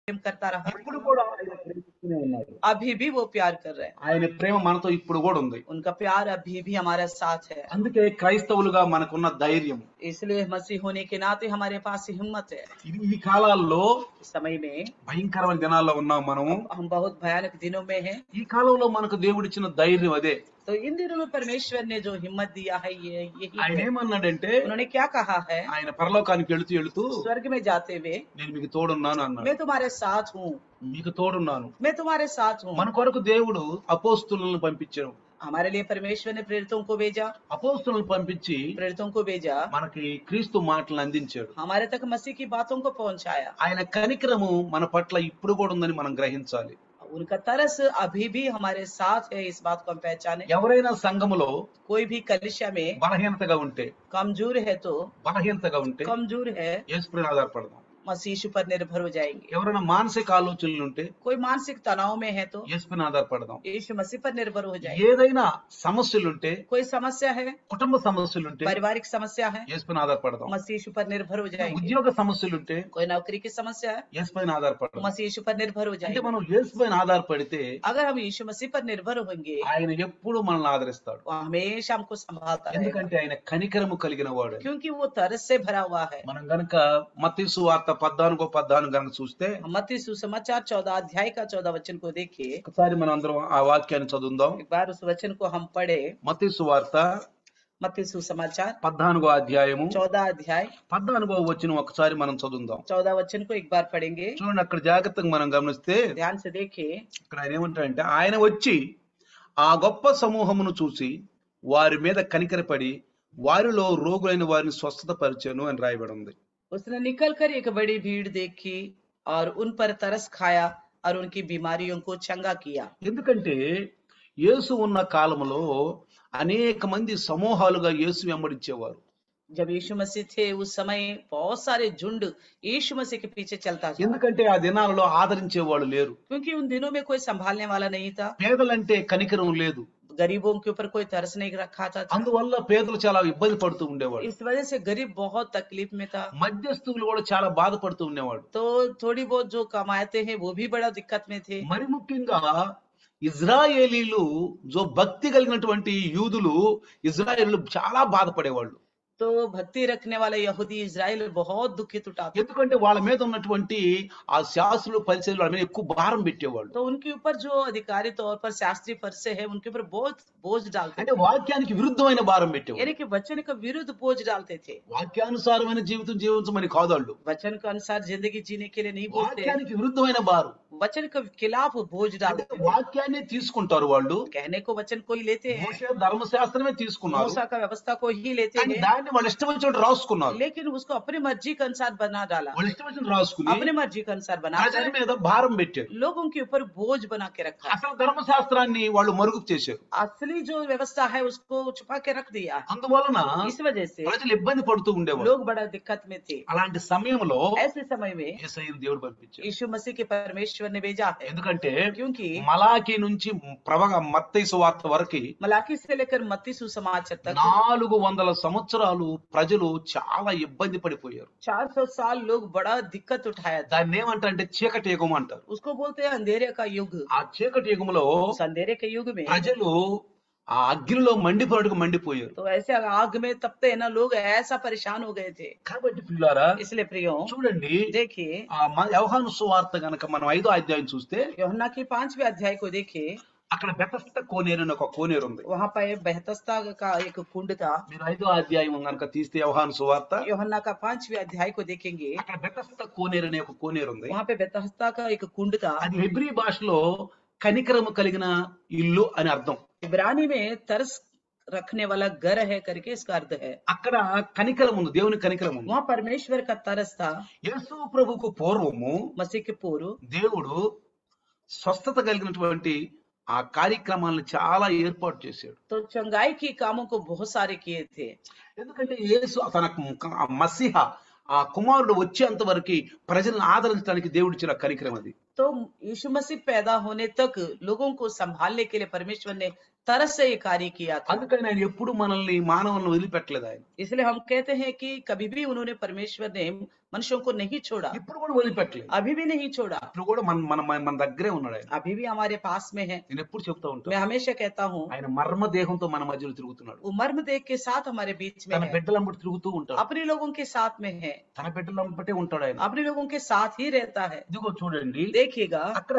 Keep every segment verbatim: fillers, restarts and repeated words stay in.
प्रेम करता रहा, ఇప్పుడు కూడా ఆయన ప్రేమిస్తూనే ఉన్నారు. अभी भी वो प्यार कर रहे हैं। ఆయన ప్రేమ మనతో ఇప్పుడు కూడా ఉంది. उनका प्यार अभी भी हमारे साथ है। అందుకే క్రైస్తవులుగా మనకున్న ధైర్యం, इसलिए मसीह होने के नाते हमारे पास हिम्मत है। ఇది ఈ కాలాల్లో इस समय में భయంకరమైన దినాల్లో ఉన్నాం మనము. हम बहुत भयानक दिनों में हैं। ఈ కాలంలో మనకు దేవుడిచ్చిన ధైర్యం అదే. तो इन दिनों में परमेश्वर ने जो हिम्मत दिया है ये यही ఆయన है। ఏమన్నాడంటే, उन्होंने क्या कहा है? ఆయన పరలోకానికి వెళుతూ వెళుతూ स्वर्ग में जाते हुए, నేను మీకు తోడున్నాను అన్నాడు. मैं तुम्हारे साथ हूँ, మీకు తోడున్నాను. मैं तुम्हारे साथ हूँ। మన కొరకు దేవుడు అపోస్తులను పంపించారు. हमारे लिए परमेश्वर ने प्रेरितों को भेजा, అపోస్తులను పంపించి प्रेरितों को भेजा, మనకి క్రీస్తు మాటలను అందించాడు. हमारे तक मसीह की बातों को पहुंचाया। ఆయన కనికరము మన పట్ల ఇప్పుడు కూడా ఉందని మనం గ్రహించాలి. उनका तरस अभी भी हमारे साथ है, इस बात को हम पहचाने। ఎవరైనా సంఘములో कोई भी कलिशा में బలహీనతగా ఉంటే कमजोर है तो బలహీనతగా ఉంటే कमजोर है, యేసుపైన ఆధారపడదాం. मसीह यीशु पर निर्भर हो जाएंगे। ఎవరైనా మానసిక ఆలోచనలు ఉంటే कोई मानसिक तनाव में है तो యేసుపైన ఆధారపడదాం. यीशु मसीह पर निर्भर हो जाएंगे। ఏదైనా సమస్యలుంటే, कोई समस्या है, కుటుంబ సమస్యలుంటే पारिवारिक समस्या है, యేసుపైన ఆధారపడదాం. मसीह यीशु पर निर्भर हो जाएंगे। ఉద్యోగ సమస్యలుంటే कोई नौकरी की समस्या है, యేసుపైన ఆధారపడదాం. मसीह यीशु पर निर्भर हो అంటే जाएंगे। మనం యేసుపైన ఆధారపడితే अगर हम यीशु मसीह पर निर्भर होंगे, ఆయన ఎప్పుడు మనల్ని ఆదరిస్తాడు. वो हमेशा हमको संभालता रहेगा, ఎందుకంటే ఆయన కనికరము కలిగిన వాడు. क्योंकि वो तरस से भरा हुआ है। మనం గనక మత్తయి సువార్త పద్నాలుగో పద్నాలుగు గనక చూస్తే, मत्ती सुसमाचार चौदह अध्याय का चौदह वचन को देखिए। ఒకసారి మనం అందరం ఆ వాక్యాన్ని చదువుదాం. एक बार उस वचन को हम पढ़े। మత్తయి సువార్త मत्ती सुसमाचार పద్నాలుగో అధ్యాయము चौदह अध्याय పద్నాలుగో వచనం ఒకసారి మనం చదువుదాం. चौदह वचन को एक बार पढ़ेंगे। చూడండి, అక్కడ జాగ్రత్తగా మనం గమనిస్తే ध्यान से देखिए। ఇక్కడ ఆయన ఏమంటాడంటే, ఆయన వచ్చి ఆ గొప్ప సమూహమును చూసి వారి మీద కనికరపడి వారిలో రోగులైన వారిని స్వస్థత పరిచాను అని రాయబడి ఉంది. उसने निकल कर एक बड़ी भीड़ देखी और उन पर तरस खाया और उनकी बीमारियों को चंगा किया। ఎందుకంటే యేసు ఉన్న కాలంలో అనేక మంది సమూహాలుగా యేసు వెంబడించేవారు. जब यीशु मसीह थे उस समय बहुत सारे झुंड यीशु मसीह के पीछे चलता था, ఎందుకంటే ఆ దినాలలో ఆదరించేవాళ్ళు లేరు. क्योंकि उन दिनों में कोई संभालने वाला नहीं था। పేదలంటే కనికరం లేదు. गरीबों के ऊपर कोई तरस नहीं रखा था। అందువల్ల పేదలు చాలా ఇబ్బంది పడుతూ ఉండేవాడు. इस वजह से गरीब बहुत तकलीफ में था। మధ్యస్థులు కూడా చాలా బాధపడుతూ ఉండేవాడు. तो थोड़ी बहुत जो कमाते हैं वो भी बड़ा दिक्कत में थे। మరి ముఖ్యంగా ఇజ్రాయేలీలు, జో భక్తి కలిగినటువంటి యూదులు, ఇజ్రాయేలీలు చాలా బాధపడేవాళ్ళు. तो भक्ति रखने वाले यहूदी इजराइल बहुत दुखित उठाते, ఎందుకంటే వాళ్ళ మీద ఉన్నటువంటి ఆ శాస్త్రులు పరిచయాలు వాళ్ళ మీద ఎక్కువ భారం పెట్టేవాళ్ళు. तो उनके ऊपर जो अधिकारी तौर पर शास्त्री पद से है उनके ऊपर बहुत बोझ डालते అంటే వాక్యానికి విరుద్ధమైన భారం పెట్టేవాళ్ళు. यानी कि वचन का विरुद्ध बोझ डालते थे। వాక్యానుసారమైన జీవితం జీవించమని కాదు వాళ్ళు. वचन के अनुसार जिंदगी जीने के लिए नहीं बोलते, వాక్యానికి విరుద్ధమైన భారం. वचन के खिलाफ बोझ అంటే डालते थे। వాక్యాన్ని తీసుకుంటారు వాళ్ళు. कहने को वचन को ही लेते हैं, మోషే ధర్మశాస్త్రమే తీసుకున్నారు, मूसा का व्यवस्था को ही लेते కానీ हैं, దాన్ని వాళ్ళు ఇష్టం వచ్చినట్టు రాసుకున్నారు. लेकिन उसको अपनी मर्जी के अनुसार बना डाला, వాళ్ళు ఇష్టం వచ్చినట్టు రాసుకుని अपनी मर्जी के अनुसार बना ప్రజల మీద భారం పెట్టారు. लोगों के ऊपर बोझ बना के रखा। అసలు ధర్మశాస్త్రాన్ని వాళ్ళు మరుగు చేశారు. असली जो व्यवस्था है उसको छुपा के रख दिया। అందువలన इस वजह से ప్రజలు ఇబ్బంది పడుతూ ఉండేవారు. लोग बड़ा दिक्कत में थे। అలాంటి సమయంలో ऐसे समय में యేసయ్యను దేవుడు పంపించాడు. यीशु मसीह के परमेश्वर ने भेजा है, ఎందుకంటే क्योंकि మలాకి నుంచి ప్రవగ మత్తయి సువార్త వరకు मलाकी से लेकर मत्ती सुसमाचार तक నాలుగు వందల సంవత్సరాలు ప్రజలు చాలా ఇబ్బంది పడిపోయారు. चार सौ साल लोग बड़ा दिक्कत उठाया था। దాన్ని ఏమంటారంటే చీకటి యుగం అంటారు. उसको बोलते हैं अंधेरे का युग। ఆ చీకటి యుగంలో उस अंधेरे के युग में ప్రజలు ఆ అగ్నిలో మండిపోయినట్టుగా మండిపోయారు. तो ऐसे आग में तपते हैं ना लोग, ऐसा परेशान हो गए थे। కాబట్టి పిల్లారా इसलिए प्रियो చూడండి, देखिए, ఆ మ- యోహాను సువార్త గనక మనం ఐదో అధ్యాయం చూస్తే यूहन्ना की पांचवें अध्याय को देखिए। అక్కడ బెతస్త కోనేరు అని ఒక కోనేరు ఉంది. वहां पर बेहतस्ता का एक कुंड था। మీరు ఐదో అధ్యాయం గనక తీస్తే యోహాను సువార్త, यूहन्ना का पांचवें अध्याय को देखेंगे, అక్కడ బెతస్త కోనేరు అనే ఒక కోనేరు ఉంది. वहां पे बेहतस्ता का एक कुंड था। అది హెబ్రీ భాషలో కనికరము కలిగిన ఇల్లు అని అర్థం. इब्रानी में तरस रखने वाला घर है करके इसका अर्थ है। అక్కడ కనికరం ఉంది, దేవుని కనికరం ఉంది. वहाँ परमेश्वर का तरस था। యేసు ప్రభుకు పూర్వము मसीह के पूर्व దేవుడు స్వస్థత కలిగినటువంటి ఆ కార్యక్రమాలను చాలా ఏర్పాటు చేశాడు. तो चंगाई के कामों को बहुत सारे किए थे, ఎందుకంటే యేసు తన ఆ మసీహ ఆ కుమారుడు వచ్చేంత వరకు ప్రజలను ఆదరించడానికి దేవుడిచ్చిన కనికరం అది. तो यीशु मसीह पैदा होने तक लोगों को संभालने के लिए परमेश्वर ने तरस से ये कार्य किया था। అందుకని ఆయన ఎప్పుడు మనల్ని మానవులను వదిలిపెట్టలేదు ఆయన. इसलिए हम कहते हैं कि कभी भी उन्होंने परमेश्वर ने मनुष्यों को नहीं छोड़ा, ఇప్పుడు కూడా వదిలిపెట్టలేదు. अभी भी नहीं छोड़ा, ఇప్పుడు కూడా మన మన మన దగ్గరే ఉన్నాడు ఆయన. अभी भी हमारे पास में है। నేను ఎప్పుడు చెప్తా ఉంటాను, मैं हमेशा कहता हूँ ఆయన మర్మ దేహంతో మన మధ్యలో తిరుగుతున్నాడు. वो मर्म देह के साथ हमारे बीच में తన है, బిడ్డలంబడి తిరుగుతూ ఉంటాడు. अपने लोगों के साथ में है, తన బిడ్డలంబటే ఉంటాడు ఆయన. अपने लोगों के साथ ही रहता है। ఇదిగో చూడండి, देखिएगा అక్కడ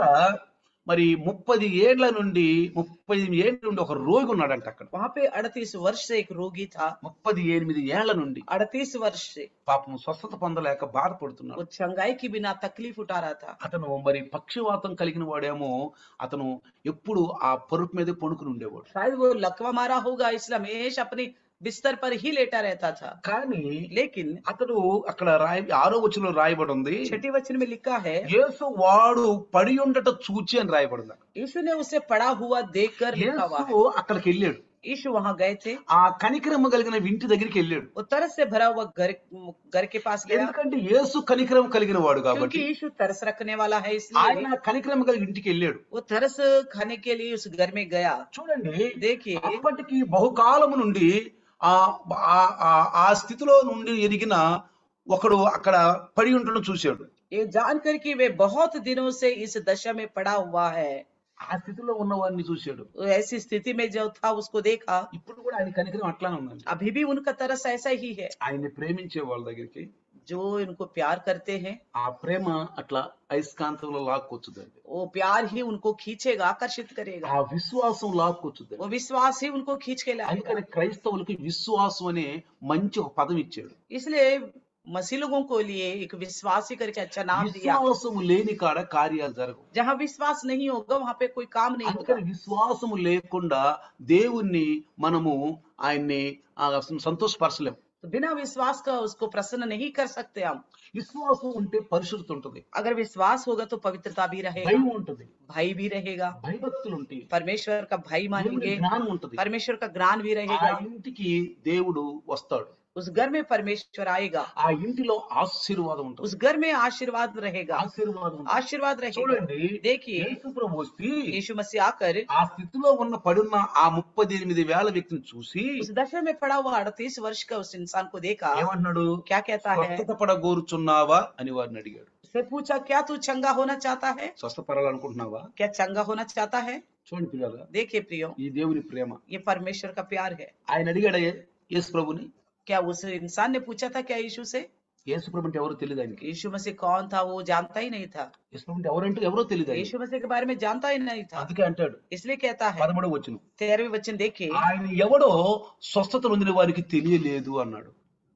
మరి ముప్పది ఏళ్ల నుండి ముప్పై ఏళ్ల నుండి ఒక రోగి ఉన్నాడంట అక్కడ. वहां पे अड़तीस वर्ष से एक रोगी था, ముప్పది ఎనిమిది ఏళ్ల నుండి अड़तीस वर्ष से పాపం స్వస్థత పొందలేక वो బాధపడుతున్నాడు. चंगाई की बिना तकलीफ उठा रहा था। అతను మరి పక్షవాతం కలిగిన వాడేమో, అతను ఎప్పుడు ఆ పరుపు మీద పడుకుని ఉండేవాడు. शायद वो लकवा मारा होगा, इसलिए हमेशा अपनी बिस्तर पर ही लेटा रहता था। కానీ लेकिन అతడు అక్కడ రాయి ఆరో వచనంలో రాయబడి ఉంది, छठी वचन में लिखा है యేసు వాడు పడి ఉండట చూచి అని రాయబడింది. यीशु ने उसे पड़ा हुआ देखकर लिखा हुआ है। యేసు అక్కడికి వెళ్ళాడు, यीशु वहां गए थे, ఆ కనికరమ కలిగిన ఇంటి దగ్గరికి వెళ్ళాడు. वो तरस से भरा हुआ घर घर के पास गया, ఎందుకంటే యేసు కనికరం కలిగిన వాడు क्योंकि కాబట్టి यीशु तरस रखने वाला है, ఆయన इसलिए కనికరమ కలిగిన ఇంటికి వెళ్ళాడు. वो तरस खाने के लिए उस घर में गया। చూడండి, देखिए అప్పటికి బహుకాలము నుండి ఆ ఆ- ఆ- ఆ స్థితిలో నుండి ఎదిగిన ఒకడు అక్కడ పడి ఉండడం చూశాడు. ये जानकर कि वे बहुत दिनों से इस दशा में पड़ा हुआ है, ఆ స్థితిలో ఉన్నవాడిని చూశాడు. वो ऐसी स्थिति में जो था उसको देखा। ఇప్పుడు కూడా ఆయన కనికరం అట్లానే ఉందండి. अभी भी उनका तरस ऐसा ही है, ఆయన్ని ప్రేమించే వాళ్ళ దగ్గరికి जो इनको प्यार करते हैं ఆ ప్రేమ అట్లా అయస్కాంతంలో లాక్కొచ్చుదండి. वो प्यार ही उनको खींचेगा, आकर्षित ఆ करेगा, విశ్వాసం లాక్కొచ్చుదండి. वो विश्वास ही उनको खींच के लाएगा। అందుకని క్రైస్తవులకి విశ్వాసం అనే మంచి ఒక పదం ఇచ్చాడు. इसलिए मसीह लोगों को लिए एक विश्वासी करके अच्छा नाम दिया। విశ్వాసము లేని కాడ కార్యాలు జరగవు. जहाँ विश्वास नहीं होगा वहां पे कोई काम नहीं होगा। అందుకని విశ్వాసము లేకుండా దేవుణ్ణి మనము ఆయన్ని ఆ, సంతోషపరచలేము. तो बिना विश्वास का उसको प्रसन्न नहीं कर सकते हम। విశ్వాసం ఉంటే పరిశుద్ధత ఉంటుంది, अगर विश्वास होगा तो पवित्रता भी रहेगा, భయం ఉంటుంది, भय भी रहेगा, భయభక్తులు ఉంటాయి, परमेश्वर का भय దేవుని मानेंगे, జ్ఞానం ఉంటుంది. परमेश्वर का ज्ञान भी ఆ रहेगा, ఇంటికి దేవుడు వస్తాడు. उस घर में परमेश्वर आएगा, ఆ ఇంటిలో ఆశీర్వాదం ఉంటుంది, उस घर में आशीर्वाद रहेगा, ఆశీర్వాదం ఉంటుంది. आशीर्वाद रहेगा। చూడండి, देखिए యేసు ప్రభు వచ్చి यीशु मसीह आकर ఆ స్థితిలో ఉన్న పడున్న ఆ ముప్పై ఎనిమిది వేల వ్యక్తిని చూసి उस दशा में पड़ा हुआ अड़तीस वर्ष का उस इंसान को देखा, ఏమన్నాడు? क्या कहता है, స్వస్థత పడగోరుచున్నావా అని వారిని అడిగాడు. उससे पूछा क्या तू चंगा होना चाहता है, స్వస్థపడాలనుకుంటున్నావా? क्या चंगा होना चाहता है। చూడండి పిల్లలు, देखिए प्रियो, ఈ దేవుని ప్రేమ. ये परमेश्वर का प्यार है। ఆయన అడిగాడు యేసు ప్రభుని. क्या उस इंसान ने पूछा था क्या यीशु से? యేసు ప్రభు అంటే ఎవరో తెలియదు ఆయనకి. यीशु मसीह कौन था वो जानता ही नहीं था, యేసు ప్రభు అంటే ఎవరంటే ఎవరో తెలియదు ఆయనకి. यीशु मसीह के बारे में जानता ही नहीं था। అందుకే అంటాడు इसलिए कहता है పదమూడవ వచనం, तेरहवें वचन देखिए, ఆయన ఎవడో స్వస్థత పొందిన వారికి తెలియలేదు అన్నాడు.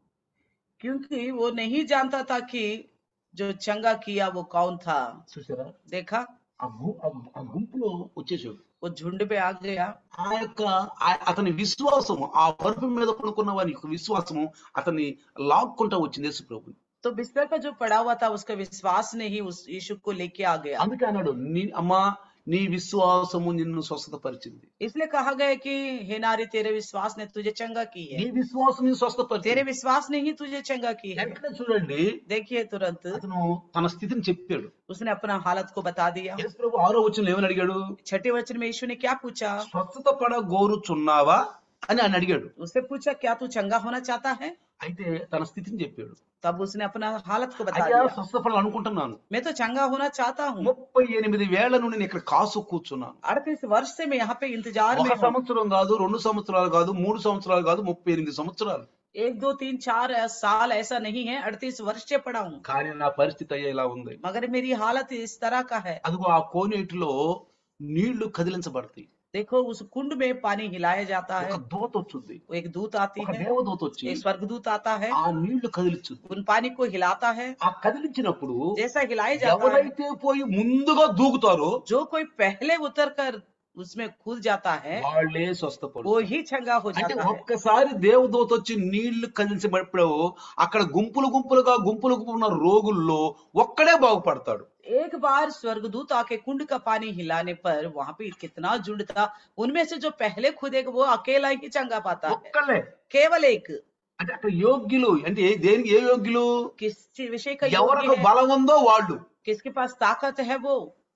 क्योंकि वो नहीं जानता था कि जो चंगा किया वो कौन था। చూసారా, देखा ఆ గు- ఆ- ఆ గుంపులో వచ్చేసాడు. वो झुंड पे आ गया, ఆ యొక్క ఆ- అతని విశ్వాసము, ఆ పరుపు మీద పడుకున్న వారి యొక్క విశ్వాసము అతన్ని లాక్కుంటా వచ్చింది యేసు ప్రభుని. तो बिस्तर पर जो पड़ा हुआ था उसका विश्वास ने ही उस यीशु को लेके आ गया। అందుకే అన్నాడు, నీ అమ్మా నీ విశ్వాసము నిన్ను స్వస్థతపరిచింది. इसलिए कहा गया कि हे नारी तेरे विश्वास ने तुझे चंगा की నీ है, విశ్వాసం నిన్ను तेरे స్వస్థపరిచింది. विश्वास ने ही तुझे चंगा की है। వెంటనే చూడండి, देखिए तुरंत అతను తన స్థితిని చెప్పాడు. उसने अपना हालत को बता दिया। యేసు ప్రభు ఆరో వచనంలో ఏమని అడిగాడు? छठे वचन में यीशु ने क्या पूछा? స్వస్థత పడగోరుచున్నావా అని ఆయన అడిగాడు. उससे पूछा क्या तू चंगा होना चाहता है? అయితే తన స్థితిని చెప్పాడు. तब उसने अपना हालत को बता అయ్యా दिया, స్వస్థపడాలనుకుంటున్నాను, मैं तो चंगा होना चाहता हूँ, ముప్పై ఎనిమిది వేల నుండి నేను ఇక్కడ కాసు కూర్చున్నాను. अड़तीस वर्ष से मैं यहाँ पे इंतजार में ఒక हूँ, సంవత్సరం కాదు, రెండు సంవత్సరాలు కాదు, మూడు సంవత్సరాలు కాదు, ముప్పై ఎనిమిది సంవత్సరాలు. एक दो तीन चार साल ऐसा नहीं है, अड़तीस वर्ष से पड़ा हूँ, కానీ నా పరిస్థితి అయ్యా ఇలా ఉంది. मगर मेरी हालत इस तरह का है। అదిగో ఆ కోనేటిలో నీళ్లు కదిలించబడతాయి. देखो उस कुंड में पानी हिलाया जाता है, ఒక దూత వచ్చుద్ది, वो एक दूत आती ఒక है, దేవదూత వచ్చి एक स्वर्गदूत आता है, ఆ నీళ్లు కదిలించుద్ది. उन पानी को हिलाता है। ఆ కదిలించినప్పుడు जैसा हिलाया जाता है, ఎవరైతే పోయి ముందుగా దూకుతారో जो कोई पहले उतर कर उसमें कूद जाता है వాళ్ళే స్వస్థపడు. वो ही चंगा हो అంటే जाता है। ఒక్కసారి దేవదూత వచ్చి నీళ్లు కదిలించబడినప్పుడు అక్కడ గుంపులు గుంపులుగా గుంపులు గుంపులున్న రోగుల్లో ఒక్కడే బాగుపడతాడు. एक बार स्वर्गदूत आके कुंड का पानी हिलाने पर वहां पे कितना झुंड था, उनमें से जो पहले खुदेगा वो अकेला ही चंगा पाता है, ఒక్కలే. केवल एक। అంటే అక్కడ యోగ్యులు అంటే ఏ- దేనికి ఏ యోగ్యులు? किस विषय का ఎవరికి योग्य है, బలం ఉందో వాళ్ళు, किसके पास ताकत है वो,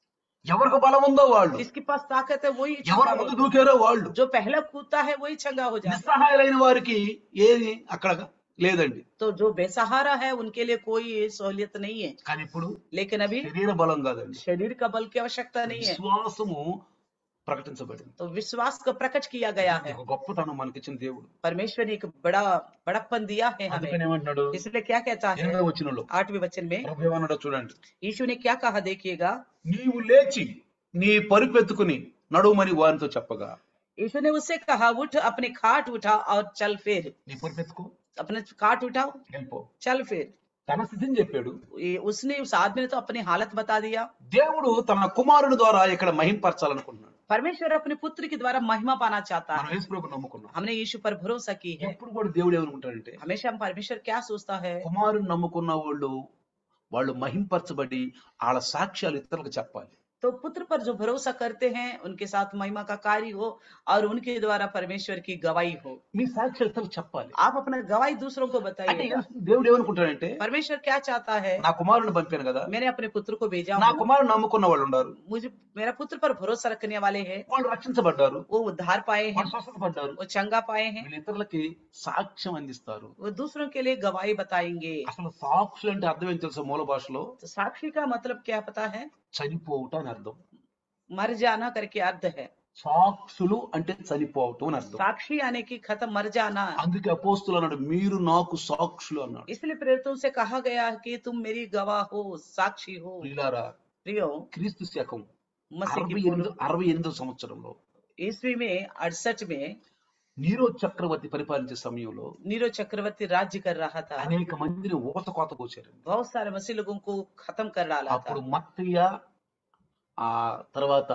ఎవరికి బలం ఉందో వాళ్ళు, जिसके पास ताकत है वही ఎవరు चंगा ముందు हो, దూకారో వాళ్ళు, जो पहला कूदता है वही चंगा हो जाता है। నిస్సహాయులైన వారికి ఏది అక్కడ లేదండి. तो जो बेसहारा है उनके लिए कोई सहूलियत नहीं है। కానీ ఇప్పుడు लेकिन अभी శరీర బలం కాదండి, शरीर का बल की आवश्यकता नहीं है, విశ్వాసము ప్రకటించబడింది. तो विश्वास को प्रकट किया गया है। ఒక గొప్పతనం మనకిచ్చిన దేవుడు. परमेश्वर ने एक बड़ा बड़प्पन दिया है అందుకని हमें। ఏమంటున్నాడు इसलिए क्या कहता है ఎనిమిదవ వచనంలో, आठवें वचन में ప్రభు ఏమన్నాడో చూడండి, यीशु ने क्या कहा देखिएगा। నీవు లేచి నీ పరుపెత్తుకుని నడుమని వారితో చెప్పగా, यीशु ने उससे कहा उठ अपने खाट उठा और चल फिर। నీ పరుపెత్తుకో अपने खाट उठाओ వెళ్ళిపో. चल फिर। తన స్థితిని చెప్పాడు. ये- उसने उस आदमी ने तो अपनी हालत बता दिया। దేవుడు తన కుమారుని ద్వారా ఇక్కడ మహింపరచాలనుకున్నాడు. परमेश्वर अपने पुत्र के द्वारा महिमा पाना चाहता మనం है। యేసు ప్రభువుని నమ్ముకున్నాం. हमने यीशु पर भरोसा की है। ఎప్పుడు కూడా దేవుడు ఏమనుకుంటాడంటే, हमेशा हम परमेश्वर क्या सोचता है, కుమారుని నమ్ముకున్న వాళ్ళు వాళ్ళు మహింపరచబడి వాళ్ళ సాక్ష్యాలు ఇతరులకు చెప్పాలి. तो पुत्र पर जो भरोसा करते हैं उनके साथ महिमा का कार्य हो और उनके द्वारा परमेश्वर की गवाही हो। మీ సాక్ష్యాలు ఇతరులకు చెప్పాలి. आप अपना गवाही दूसरों को అంటే बताइए। దేవుడు ఏమనుకుంటాడంటే, परमेश्वर क्या चाहता है, నా కుమారుని పంపాను కదా, मैंने अपने पुत्र को भेजा నా हूँ, కుమారుని నమ్ముకున్న వాళ్ళు ఉన్నారు, मुझे मेरा पुत्र पर भरोसा रखने वाले हैं, వాళ్ళు రక్షించబడ్డారు, वो उद्धार पाए हैं, వాళ్ళు స్వస్థత పడ్డారు, वो चंगा पाए हैं, వీళ్ళు ఇతరులకి సాక్ష్యం అందిస్తారు. वो दूसरों के लिए गवाही बताएंगे। అసలు సాక్షులు అంటే అర్థం ఏం తెలుసా? మూల భాషలో तो साक्षी का मतलब क्या पता है, చనిపోవుట అని అర్థం. मर जाना करके अर्थ है। సాక్షులు అంటే చనిపోవటం అని అర్థం. साक्षी यानी कि खत्म मर जाना। అందుకే అపోస్తులు అన్నాడు, మీరు నాకు సాక్షులు అన్నాడు. इसलिए प्रेरितों से कहा गया कि तुम मेरी गवाह हो, साक्षी हो। ప్రియులారా, प्रियो, క్రీస్తు శకం मसीह అరవై की ఎనిమిది అరవై ఎనిమిదో సంవత్సరంలో ईस्वी में अड़सठ में నీరో చక్రవర్తి పరిపాలించే సమయంలో नीरो चक्रवर्ती राज्य कर रहा था। అనేక మందిని ఊత కోత పోసారండి. बहुत सारे मसीह लोगों को खत्म कर डाला था। అప్పుడు మత్తయ్య, ఆ తర్వాత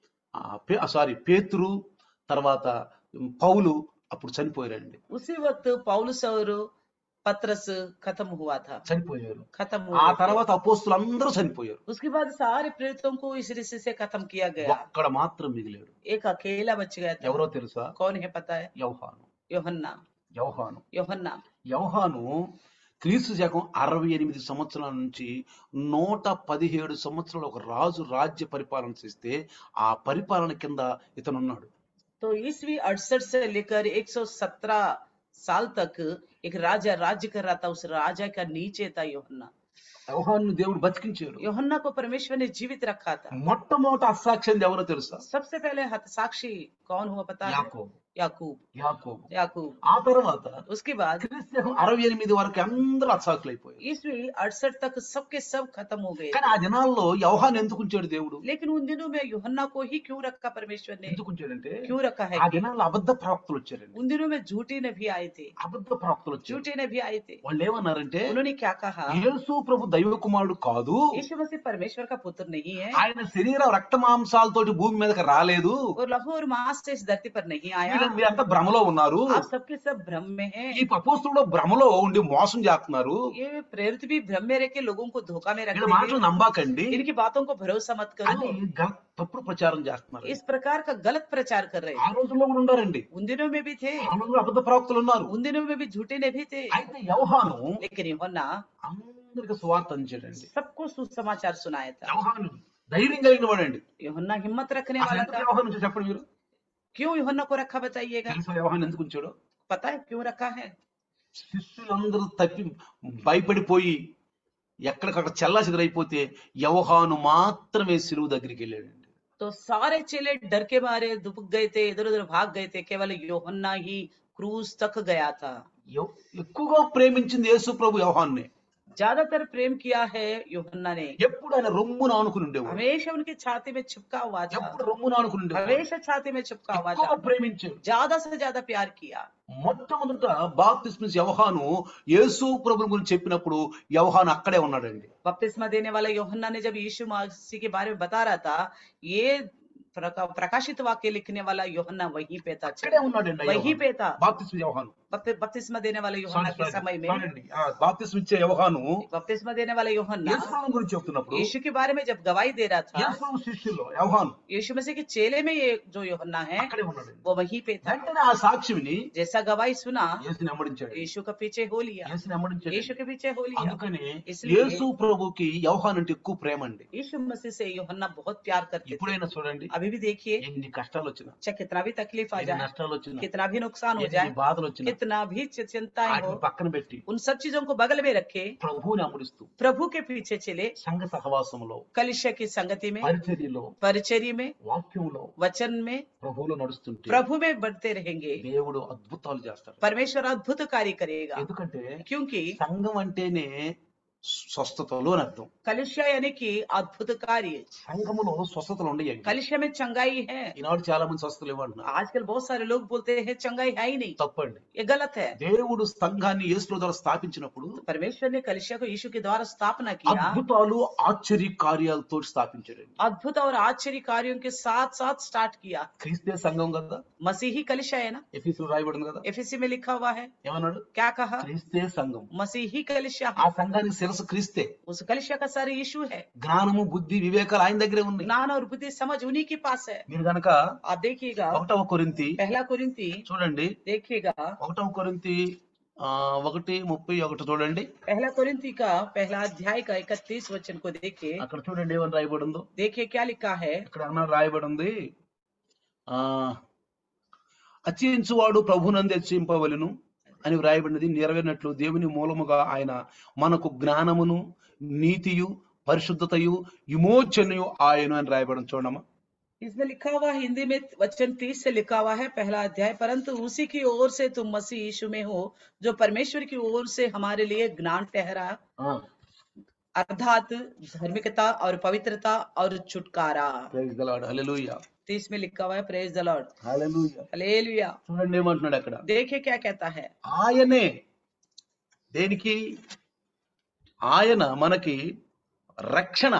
సారీ పేతురు, తర్వాత పౌలు అప్పుడు చనిపోయారండి. उसी वक्त पौलुस और पत्रस खत्म हुआ था, చనిపోయారు. खत्म ఆ हुआ। తర్వాత అపోస్తులు అందరూ చనిపోయారు. उसके बाद सारे प्रेरितों को इस ऋषि से खत्म किया गया, ఒక్కడ మాత్రం మిగిలాడు. एक अकेला बच गया था। ఎవరో తెలుసా? कौन है पता है, యోహాను. యోహన్నా। యోహాను యోహన్నా యోహాను క్రీస్తు శకం అరవై ఎనిమిది సంవత్సరాల నుంచి నూట పదిహేడు సంవత్సరాలు ఒక రాజు రాజ్య పరిపాలన చేస్తే ఆ పరిపాలన కింద ఇతను ఉన్నాడు. तो ईस्वी अड़सठ से लेकर एक सौ सत्रह साल तक एक राजा राज्य कर रहा था, उस राजा का नीचे था योहन्ना। యోహాను దేవుడు బతికించాడు. యోహన్నా को परमेश्वर ने जीवित रखा था। మొట్టమొదటి అసాక్ష్యం ఎవరో తెలుసా? सबसे पहले हतसाक्षी कौन हुआ पता है, యాకోబు. याकूब। యాకోబు. याकूब ఆ తర్వాత उसके बाद క్రీస్తు శకం అరవై ఎనిమిది వరకు అందరూ అసాకులు అయిపోయారు. ईस्वी अड़सठ तक सबके सब खत्म हो गए। కానీ ఆ దినాల్లో యోహాను ఎందుకు ఉంచాడు దేవుడు? लेकिन उन दिनों में यूहन्ना को ही क्यों रखा परमेश्वर ने, ఎందుకు ఉంచాడంటే क्यों रखा है ఆ कि దినాల్లో అబద్ధ ప్రవక్తలు వచ్చారండి. उन दिनों में झूठे नबी आए थे, అబద్ధ ప్రవక్తలు వచ్చారు. झूठे नबी आए थे। వాళ్ళు ఏమన్నారంటే, उन्होंने क्या कहा, యేసు ప్రభు దైవ కుమారుడు కాదు, यीशु मसीह परमेश्वर का पुत्र नहीं है, ఆయన శరీర రక్త మాంసాలతోటి భూమి మీదకి రాలేదు, और लहू और मांस से इस धरती पर नहीं आया। వీళ్ళ- మీరంతా భ్రమలో ఉన్నారు. आप सबके सब भ्रम में हैं। ఈ అపోస్తులు భ్రమలో ఉండి మోసం చేస్తున్నారు. ये प्रेरित भी भ्रम में रह के लोगों को धोखा में వీళ్ళ మాటలు रखते నమ్మకండి हैं, इनकी बातों को भरोसा मत అని करो। గ- తప్పుడు ప్రచారం చేస్తున్నారు. इस प्रकार का गलत प्रचार कर रहे ఆ हैं। రోజుల్లో కూడా ఉండారండి. उन दिनों में भी थे, ఆ రోజుల్లో అబద్ధ ప్రవక్తలు ఉన్నారు. उन दिनों में भी झूठे नबी थे। అయితే యోహాను लेकिन यूहन्ना అందరికి సువార్త అందించాడండి. सबको सुसमाचार सुनाया था। యోహాను ధైర్యం కలిగిన వాడండి. यूहन्ना हिम्मत रखने అసలు वाला ఎందుకు था। యోహాను ఉంచాడు చెప్పండి మీరు? क्यों यूहन्ना को रखा बताइएगा, తెలుసా యోహాను ఎందుకు ఉంచాడు? पता है क्यों रखा है? శిష్యులందరూ తప్పి భయపడిపోయి ఎక్కడికక్కడ చెల్లా చెదరైపోతే యోహాను మాత్రమే సిలువు దగ్గరికి వెళ్ళాడండి. तो सारे चेले डर के मारे दुबक गए थे, इधर उधर भाग गए थे, केवल यूहन्ना ही क्रूज तक गया था। ఎవ్- ఎక్కువగా ప్రేమించింది యేసు ప్రభు యోహాన్నే. ज्यादातर प्रेम किया है यूहन्ना ने, ఎప్పుడు ఆయన రొమ్మున ఆనుకుని ఉండేవాడు. हमेशा उनकी छाती में चिपका हुआ था, ఎప్పుడు రొమ్మున ఆనుకుని ఉండేవాడు. हमेशा छाती में चिपका हुआ ఎక్కువగా था, ప్రేమించాడు. ज्यादा से ज्यादा प्यार किया। మొట్టమొదట బాప్తిస్మ యోహాను యేసు ప్రభు గురించి చెప్పినప్పుడు యోహాను అక్కడే ఉన్నాడండి. बपतिस्मा देने वाला यूहन्ना ने जब यीशु मसीह के बारे में बता रहा था, ये प्रका- प्रकाशित वाक्य लिखने वाला यूहन्ना वहीं पे था, అక్కడే ఉన్నాడండి ఆ वहीं యోహాను. पे था। బాప్తిస్మ యోహాను. बपति- बपतिस्मा देने वाले यूहन्ना సారీ के సారీ समय में సారీ అండి. ఆ బాప్తిస్మ ఇచ్చే యోహాను बपतिस्मा देने वाला यूहन्ना యేసు ప్రభు గురించి చెప్తున్నప్పుడు यीशु के बारे में जब गवाही दे रहा था, యేసు ప్రభు శిష్యుల్లో యోహాను यीशु मसीह के चेले में ये जो यूहन्ना है అక్కడే ఉన్నాడండి. वो वहीं पे था। వెంటనే ఆ సాక్షి విని जैसा गवाही सुना, యేసుని వెంబడించాడు. यीशु का पीछे हो लिया, యేసుని వెంబడించాడు. यीशु के पीछे हो लिया। అందుకని इसलिए యేసు ప్రభుకి యోహాను అంటే ఎక్కువ ప్రేమ అండి. यीशु मसीह से यूहन्ना बहुत प्यार करते थे। ఇప్పుడైనా చూడండి, अभी भी देखिए, ఎన్ని కష్టాలు వచ్చినా, चाहे कितना भी तकलीफ आ ఎన్ని जाए, నష్టాలు వచ్చినా, कितना भी नुकसान हो ఎన్ని जाए, బాధలు వచ్చినా कितना भी चि- चिंताएं हो, వాటిని పక్కన పెట్టి उन सब चीजों को बगल में रखे, ప్రభువుని అమరిస్తూ प्रभु के पीछे चले, సంఘ సహవాసంలో, कलिशा की संगति में, పరిచర్యలో, परिचर्य में, వాక్యంలో वचन में, ప్రభువులో నడుస్తుంటే प्रभु में बढ़ते रहेंगे, దేవుడు అద్భుతాలు చేస్తాడు. परमेश्वर अद्भुत कार्य करेगा। ఎందుకంటే क्योंकि సంఘం అంటేనే స్వస్థతలు అని అర్థం. कलिशा यानी कि अद्भुत कार्य, సంఘములో స్వస్థతలు ఉండయి. कलिशा में चंगाई है। ఈనాడు చాలా మంది స్వస్థతలు ఇవ్వంటున్నారు. आजकल बहुत सारे लोग बोलते हैं चंगाई है ही नहीं, తప్పండి. ये गलत है। దేవుడు సంఘాన్ని యేసు ద్వారా స్థాపించినప్పుడు तो परमेश्वर ने कलिशा को यीशु के द्वारा स्थापना किया, అద్భుతాలు ఆశ్చర్య కార్యాలతో స్థాపించాడండి. अद्भुत और आश्चर्य कार्यों के साथ साथ स्टार्ट किया। క్రీస్తే సంఘం కదా, मसीही कलिशा है ना, ఎఫెసీయులో రాయబడింది కదా. एफएससी में लिखा हुआ है। ఏమన్నాడు? क्या कहा? క్రీస్తే సంఘం. मसीही कलिशा ఆ है। సంఘానికి శిరస్సు క్రీస్తే. उस कलिशा का सर यीशु है। జ్ఞానము, బుద్ధి, వివేకాలు ఆయన దగ్గరే ఉన్నాయి. ज्ञान और बुद्धि समझ उन्हीं के पास है। మీరు గనక आप देखिएगा ఒకటవ కొరింథీ पहला कुरिन्ती, చూడండి, देखिएगा ఒకటవ కొరింథీ ఆ ఒకటి ముప్పై ఒకటి చూడండి. पहला कुरिन्ती का पहला अध्याय का इकतीस वचन को देखिए। అక్కడ చూడండి ఏమని రాయబడిందో. देखिए क्या लिखा है। ఇక్కడ అన్న రాయబడి ఉంది, ఆ అర్చించువాడు ప్రభునందు హెచ్చింపవలెను అని వ్రాయబడినది నెరవేరినట్లు దేవుని మూలముగా ఆయన మనకు జ్ఞానమును, నీతియు, పరిశుద్ధతయు, విమోచనయు ఆయను అని రాయబడి చూడమ్మా. इसमें लिखा हुआ है, हिंदी में वचन तीस से लिखा हुआ है पहला अध्याय, परंतु उसी की ओर से तुम मसीह यीशु में हो, जो परमेश्वर की ओर से हमारे लिए ज्ञान ठहरा, ఆ, अर्थात धार्मिकता और पवित्रता और छुटकारा। ప్రైజ్ ది లార్డ్, హల్లెలూయా, तीस में लिखा हुआ है praise the Lord, hallelujah. Hallelujah. చూడండి ఏమంటున్నాడు అక్కడ. देखिए क्या कहता है। ఆయనే దేనికి? ఆయన మనకి రక్షణ,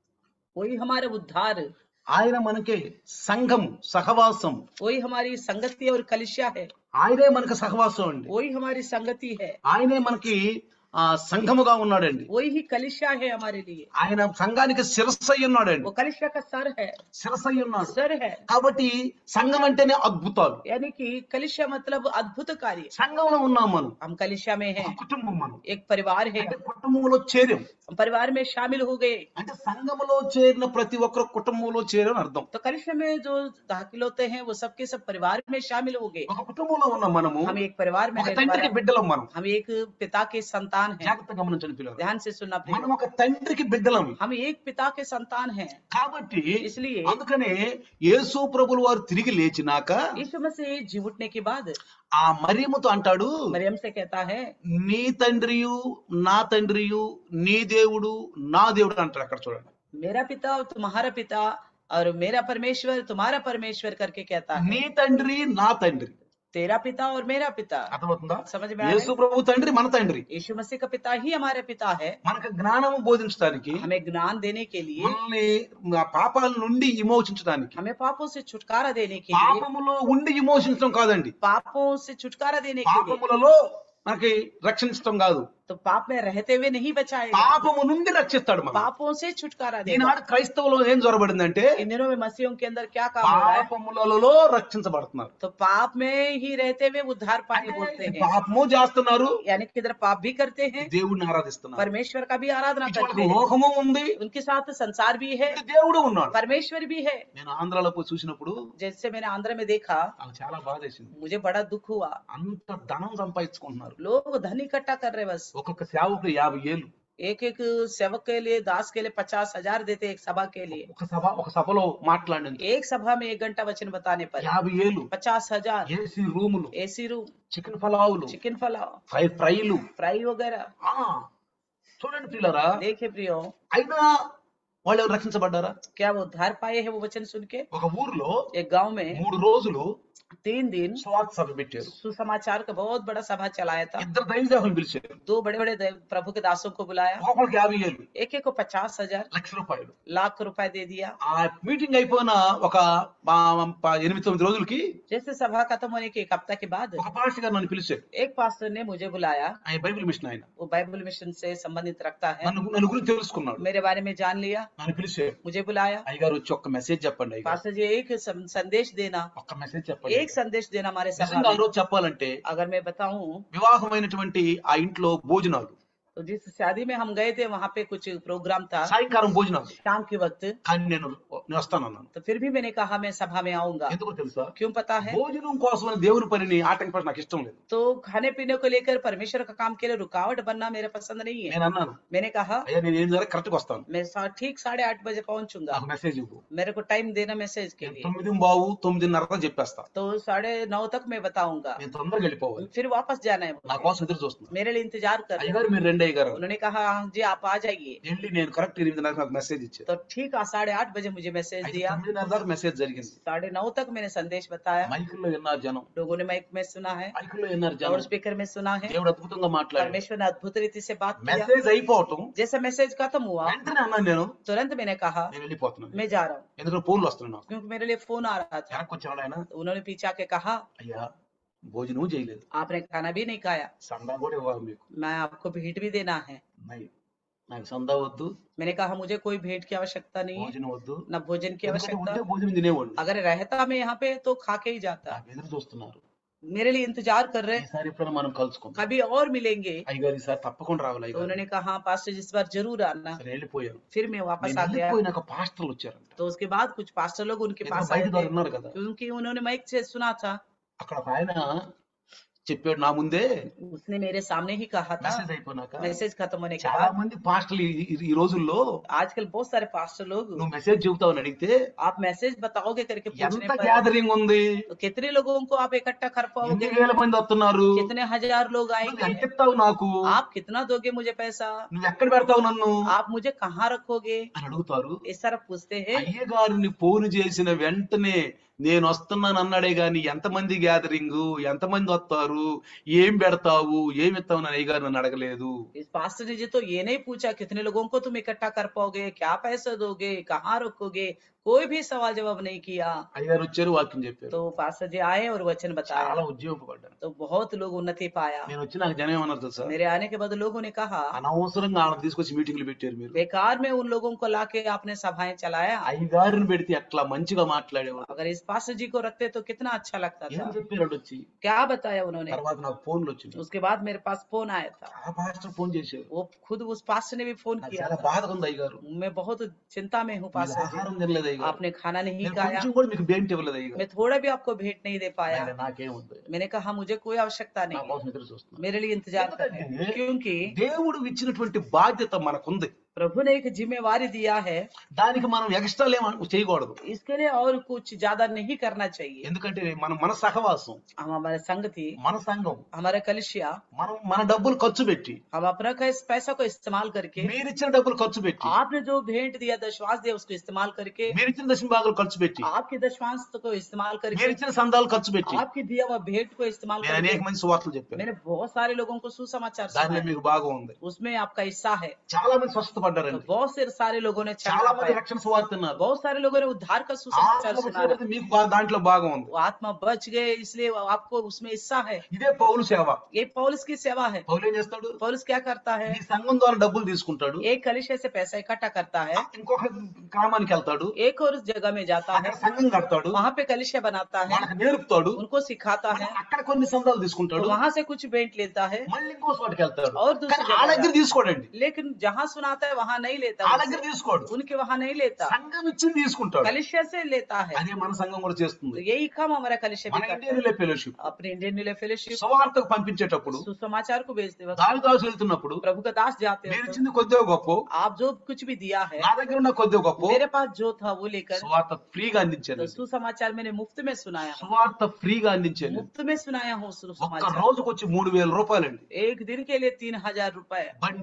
वही हमारे उद्धार, ఆయన మనకి సంఘం, సహవాసం, वही हमारी संगति और कलिशा है, ఆయనే మనకి సహవాసం అండి. वही हमारी संगति है, ఆయనే మనకి ఆ సంఘముగా ఉన్నాడండి. वही ही कलिशा है हमारे लिए। ఆయన సంఘానికి శిరస్సు అయి ఉన్నాడండి. वो कलिशा का सर है, శిరస్సు అయి ఉన్నాడు. सर है, కాబట్టి సంఘం అంటేనే అద్భుతాలు. यानी कि कलिशा मतलब अद्भुत कार्य। సంఘంలో ఉన్నాం మనం, हम कलिशा में हैं, ఒక కుటుంబం మనం. एक परिवार है, అంటే కుటుంబంలో చేరాం. हम परिवार में शामिल हो गए। అంటే సంఘములో చేరిన ప్రతి ఒక్కరు కుటుంబంలో చేరని అర్థం. तो कलिशा में जो दाखिल होते हैं वो सबके सब परिवार में शामिल हो गए। ఒక కుటుంబంలో ఉన్నాం మనము, हम एक परिवार में ఒక रहने తండ్రికి वाले, బిడ్డలం మనం. हम एक पिता के संतान हैं। జాగ్రత్తగా గమనించండి పిల్లలు. ध्यान से सुनना మనం प्रिय, ఒక తండ్రికి బిడ్డలం. हम एक पिता के संतान हैं। కాబట్టి इसलिए అందుకనే యేసు ప్రభులు వారు తిరిగి లేచినాక यीशु मसीह जी उठने के बाद ఆ మరియమ్మతో అంటాడు, मरियम से कहता है, నీ తండ్రియు నా తండ్రియు, నీ దేవుడు నా దేవుడు అంటాడు. అక్కడ చూడండి, मेरा पिता और तुम्हारा पिता और मेरा परमेश्वर तुम्हारा परमेश्वर करके कहता है। నీ తండ్రి నా తండ్రి. तेरा पिता और मेरा पिता, అర్థమవుతుందా? समझ में आ रहा యేసు है? ప్రభు తండ్రి మన తండ్రి. यीशु मसीह का पिता ही हमारे पिता है। మనకు జ్ఞానము బోధించడానికి, हमें ज्ञान देने के लिए, మనల్ని ఆ పాపాల నుండి విమోచించడానికి. हमें पापों से छुटकारा देने के लिए, పాపములో ఉండి విమోచించడం కాదండి, पापों से छुटकारा देने के लिए, పాపములలో మనకి రక్షించడం కాదు, तो पाप में रहते हुए नहीं बचाएगा, పాపము నుండి రక్షిస్తాడు మనం. पापों से छुटकारा देगा। ఈనాడు క్రైస్తవులో ఏం జొరబడిందంటే इन दिनों में मसीहों के अंदर क्या काम हो रहा है? పాపములలో రక్షించబడుతున్నారు. तो पाप में ही रहते हुए उद्धार पाने बोलते हैं, పాపము చేస్తున్నారు, यानी कि इधर पाप भी करते हैं, దేవుడిని ఆరాధిస్తున్నారు. परमेश्वर का भी आराधना ఇటు करते हैं, లోకము ఉంది, उनके साथ संसार भी है, ఇటు దేవుడు ఉన్నాడు. परमेश्वर भी है। నేను ఆంధ్రాలో పోయి చూసినప్పుడు जैसे मैंने आंध्र में देखा, నాకు చాలా బాధ వేసింది. मुझे बड़ा दुख हुआ। అంత ధనం సంపాదించుకుంటున్నారు. लोग धन इकट्ठा कर रहे, बस ఒక్కొక్క సేవకుడు యాభై ఏళ్ళు. एक एक सेवक के लिए, दास के लिए पचास हजार देते एक सभा के लिए। ఒక సభ ఒక సభలో మాట్లాడినందుకు एक सभा में एक घंटा वचन बताने पर యాభై ఏళ్ళు. पचास हजार, ఏసీ రూములు, एसी रूम, చికెన్ పలావులు, चिकन फलाव, ఫ్రై ఫ్రైలు. फ्राई वगैरह। ఆ చూడండి పిల్లరా, देखे प्रियो, అయినా వాళ్ళు ఎవరు రక్షించబడ్డారా? क्या वो उद्धार पाए हैं वो वचन सुन के? ఒక ఊర్లో एक गांव में మూడు రోజులు तीन दिन స్వార్థ సభ పెట్టారు. सुसमाचार का बहुत बड़ा सभा चलाया था। ఇద్దరు దైవ సేవకులను పిలిచారు. दो बड़े बड़े देव- प्रभु के दासों को बुलाया। ఒక్కొక్కరికి యాభై ఏళ్ళు एक एक को पचास हजार లక్ష రూపాయలు. लाख रुपए दे दिया। ఆ మీటింగ్ అయిపోయిన ఒక పా- పా- ఎనిమిది తొమ్మిది రోజులకి जैसे सभा खत्म होने के एक हफ्ता के बाद ఒక పాస్టర్ గారు నన్ను పిలిచారు. एक पास्टर ने मुझे बुलाया। ఆయన బైబిల్ మిషన్ ఆయన वो बाइबल मिशन से संबंधित रखता है। నన్ను నన్ను గురించి తెలుసుకున్నాడు. मेरे बारे में जान लिया, నన్ను పిలిచారు. मुझे बुलाया। అయ్యగారు వచ్చి ఒక్క మెసేజ్ చెప్పండి అయ్యగారు, पास्टर जी एक सं- संदेश देना, ఒక్క మెసేజ్ చెప్పండి. एक संदेश देना हमारे सभा నిజంగా ఆ में। రోజు చెప్పాలంటే अगर मैं बताऊं వివాహమైనటువంటి ఆ ఇంట్లో భోజనాలు, तो जिस शादी में हम गए थे वहां पे कुछ प्रोग्राम था సాయంకాలం భోజనాలు. शाम के वक्त, కానీ నేను నేను వస్తానన్నాను. तो फिर भी मैंने कहा मैं सभा में आऊंगा। ఎందుకో తెలుసా? क्यों पता है? భోజనం కోసం దేవుని పనిని ఆటంకపడి నాకు ఇష్టం లేదు. तो खाने पीने को लेकर परमेश्वर का काम के लिए रुकावट बनना मेरा पसंद नहीं है। నేను అన్నాను, मैंने कहा అయ్యా నేను ఏం జరగ కరెక్ట్ గా వస్తాను, मैं सा- ठीक साढ़े आठ बजे पहुंचूंगा, నాకు మెసేజ్ ఇవ్వు. मेरे को टाइम देना मैसेज के నేను लिए। తొమ్మిది బావు తొమ్మిదిన్నర చెప్పేస్తా. तो साढ़े नौ तक मैं बताऊंगा, నేను తొందరగా వెళ్ళిపోవాలి. फिर वापस जाना है నా मुझे। కోసం ఎదురు చూస్తున్నా. मेरे लिए इंतजार कर रहे हैं। అయ్యగారు మీరు రెండు అయ్యగారు उन्होंने कहा हाँ जी आप आ जाइए। వెళ్ళి నేను కరెక్ట్ ఎనిమిదిన్నరకు నాకు మెసేజ్ ఇచ్చారు. तो ठीक आ साढ़े आठ बजे मुझे मैसेज అయితే दिया। తొమ్మిదిన్నర దాకా మెసేజ్ జరిగింది. साढ़े नौ तक मैंने संदेश बताया, మైకుల్లో విన్నారు జనం, लोगों ने माइक में सुना है, మైకుల్లో విన్నారు लाउड జనం. स्पीकर में सुना है। దేవుడు అద్భుతంగా మాట్లాడాడు. परमेश्वर ने अद्भुत रीति से बात किया। మెసేజ్ అయిపోవటం जैसे मैसेज खत्म हुआ వెంటనే అన్నాను, నేను तुरंत मैंने कहा నేను వెళ్ళిపోతున్నాను. मैं जा रहा हूँ, ఎందుకంటే ఫోన్లు వస్తున్నాను నాకు. क्योंकि मेरे लिए फोन आ रहा था। వెనక్కి వచ్చాడు ఆయన, तो उन्होंने पीछे आके कहा అయ్యా భోజనం చేయలేదు, आपने खाना भी नहीं खाया, సందా కూడా ఇవ్వాలి మీకు. मैं आपको भेंट भी देना है। నై- నాకు సందా వద్దు, मैंने कहा मुझे कोई भेंट की आवश्यकता नहीं है, భోజనం వద్దు. न भोजन की ఎందుకంటే आवश्यकता। ఉంటే భోజనం తినేవాడిని. अगर रहता मैं यहाँ पे तो खा के ही जाता। నాకు ఎదురు చూస్తున్నారు. मेरे लिए इंतजार कर रहे, ఈసారి ఎప్పుడైనా మనం కలుసుకుందాం. कभी और मिलेंगे। అయ్యగారు ఈసారి తప్పకుండా రావాలి तो అయ్యగారు. उन्होंने कहा हाँ पास्टर जिस बार जरूर आना। సరే వెళ్ళిపోయాను. फिर मैं वापस నేను आ गया। వెళ్ళిపోయినాక పాస్టర్లు వచ్చారంట. तो उसके बाद कुछ पास्टर लोग उनके ఎందుకంటే पास బయట आए ద్వారా थे, ఉన్నారు కదా. क्योंकि उन्होंने माइक से सुना था। అక్కడ ఒక ఆయన చెప్పాడు నా ముందే. उसने मेरे सामने ही कहा था। మెసేజ్ అయిపోయినాక मैसेज खत्म होने के చాలా बाद మంది పాస్టర్లు ఈ- ఈ- ఈ రోజుల్లో आजकल बहुत सारे पास्टर लोग నువ్వు మెసేజ్ చెబుతావని అడిగితే आप मैसेज बताओगे करके पूछने ఎంత पर గ్యాదరింగ్ ఉంది, तो कितने लोगों को आप इकट्ठा कर ఎన్ని पाओगे, వేల మంది వస్తున్నారు, कितने हजार लोग నువ్వు आएंगे, ఎంత ఇస్తావు నాకు, आप कितना दोगे मुझे पैसा, నువ్వు ఎక్కడ పెడతావు నన్ను आप मुझे कहाँ रखोगे, అని అడుగుతారు. इस तरह पूछते हैं। అయ్యగారిని ఫోన్ చేసిన వెంటనే నేను వస్తున్నాను అన్నాడే గాని ఎంతమంది గ్యాదరింగ్, ఎంతమంది వస్తారు, ఏం పెడతావు, ఏమి ఇస్తావు అని అయ్యగారు నన్ను అడగలేదు. इस पास्टर ने जी तो ये नहीं पूछा कितने लोगों को तुम इकट्ठा कर पाओगे, क्या पैसा दोगे, कहाँ रखोगे, कोई भी सवाल जवाब नहीं किया। అయ్యగారు వచ్చారు, వాక్యం చెప్పారు. तो पास्टर जी आए और वचन చాలా बताया, ఉద్యోగపడ్డాను. तो बहुत लोग उन्नति पाया। నేను వచ్చి నాకు జనం ఏమన్నారు తెలుసా? मेरे आने के बाद लोगों ने कहा అనవసరంగా ఆడ తీసుకొచ్చి మీటింగ్లు పెట్టారు మీరు. बेकार में उन लोगों को लाके आपने सभाएं चलाया। అయ్యగారిని పెడితే అట్లా మంచిగా మాట్లాడేవాడు. अगर इस पास्टर जी को रखते तो कितना अच्छा लगता ఏం था। చెప్పారు వచ్చి? क्या बताया उन्होंने। తర్వాత నాకు ఫోన్లు వచ్చింది. उसके बाद मेरे पास फोन आया था, ఆ పాస్టర్ ఫోన్ చేశారు. वो खुद उस पास्टर ने भी फोन నాకు किया చాలా था। బాధగా ఉంది అయ్యగారు, मैं बहुत चिंता में हूँ మీరు पास्टर जी, ఆహారం తినలేదు అయ్యగారు, आपने खाना नहीं నేను खाया, కొంచెం కూడా మీకు బేంటి ఇవ్వలేదు అయ్యగారు. मैं थोड़ा भी आपको भेंट नहीं दे पाया। ఆయన నాకేముంది, मैंने कहा मुझे कोई आवश्यकता నా नहीं, కోసం ఎదురు చూస్తున్నా. मेरे लिए इंतजार कर रहे हैं, क्योंकि దేవుడు ఇచ్చినటువంటి బాధ్యత మనకుంది. प्रभु ने एक जिम्मेवारी दिया है, దానికి మనం ఎక్స్ట్రా ఏం చేయకూడదు. इसके लिए और कुछ ज्यादा नहीं करना चाहिए। ఎందుకంటే మనం మన సహవాసం, हम हमारे संग थी, మన సంఘం, हमारा कलिसिया, మనం మన డబ్బులు ఖర్చు పెట్టి, हम अपना का इस पैसा को इस्तेमाल करके, మీరిచ్చిన డబ్బులు ఖర్చు పెట్టి, आपने जो भेंट दिया दशवांश दिया उसको इस्तेमाल करके, మీరిచ్చిన దశమ భాగాలు ఖర్చు పెట్టి, आपके दशवांश को इस्तेमाल करके, మీరిచ్చిన సందాలు ఖర్చు పెట్టి आपके दिया हुआ भेंट को इस्तेमाल నేను అనేక करके మంది సువార్తలు చెప్పాను. मैंने बहुत सारे लोगों को सुसमाचार దానిలో सुनाया, మీకు బాగా ఉంది. उसमें आपका हिस्सा है। చాలా మంది స్వస్థత तो పడ్డారండి, बहुत से सारे लोगों ने చాలా चढ़ा మంది पाया, రక్షణ సువార్త విన్నారు. बहुत सारे लोगों ने उद्धार का सुसमाचार ఆత్మ सुनाया, బతికినది మీకు బా- దాంట్లో భాగం ఉంది. वो आत्मा बच गए इसलिए वो आपको उसमें हिस्सा है। ఇదే పౌలు సేవ. ये पौलुस की सेवा है। పౌలు ఏం చేస్తాడు? पौलुस क्या करता है, ఈ సంఘం ద్వారా డబ్బులు తీసుకుంటాడు, एक कलिशे से पैसा इकट्ठा करता है, ఇంకొక గ్రామానికి వెళ్తాడు, एक और जगह में जाता అక్కడ है, సంఘం కడతాడు, वहां पे कलिशे बनाता है, వాళ్ళకి నేర్పుతాడు, उनको सिखाता है, అక్కడ కొన్ని సందాలు तो తీసుకుంటాడు, वहां से कुछ भेंट लेता है, మళ్ళీ ఇంకో చోటుకి వెళ్తాడు. और दूसरी కానీ ఆ जगह దగ్గర जाता తీసుకోడండి, है। लेकिन जहाँ सुनाता है वहां नहीं लेता, ఆ उनसे, దగ్గర తీసుకోడు, उनके वहां नहीं लेता, సంఘం ఇచ్చింది తీసుకుంటాడు. कलिशे से लेता है। అదే మన సంఘం కూడా तो చేస్తుంది. यही काम हमारा कलिशे भी మన करता ఇండియన్ है। ఫెలోషిప్ अपने इंडियन रिले फेलोशिप సువార్తకు పంపించేటప్పుడు सुसमाचार को भेजते वक्त దావిదాసు వెళ్తున్నప్పుడు प्रभु का दास जाते మీరు हैं, ఇచ్చింది కొద్దిగా గొప్ప, आप जो कुछ भी दिया है, నా దగ్గర ఉన్న కొద్దిగా గొప్ప, मेरे पास जो था वो लेकर, సువార్త ఫ్రీగా అందించాను. तो सुसमाचार मैंने मुफ्त में सुनाया, సువార్త ఫ్రీగా అందించాను. मुफ्त में सुनाया हूँ ఒక్క सुसमाचार। రోజుకు వచ్చి మూడు వేల రూపాయలండి एक दिन के लिए तीन हजार रुपए బండి.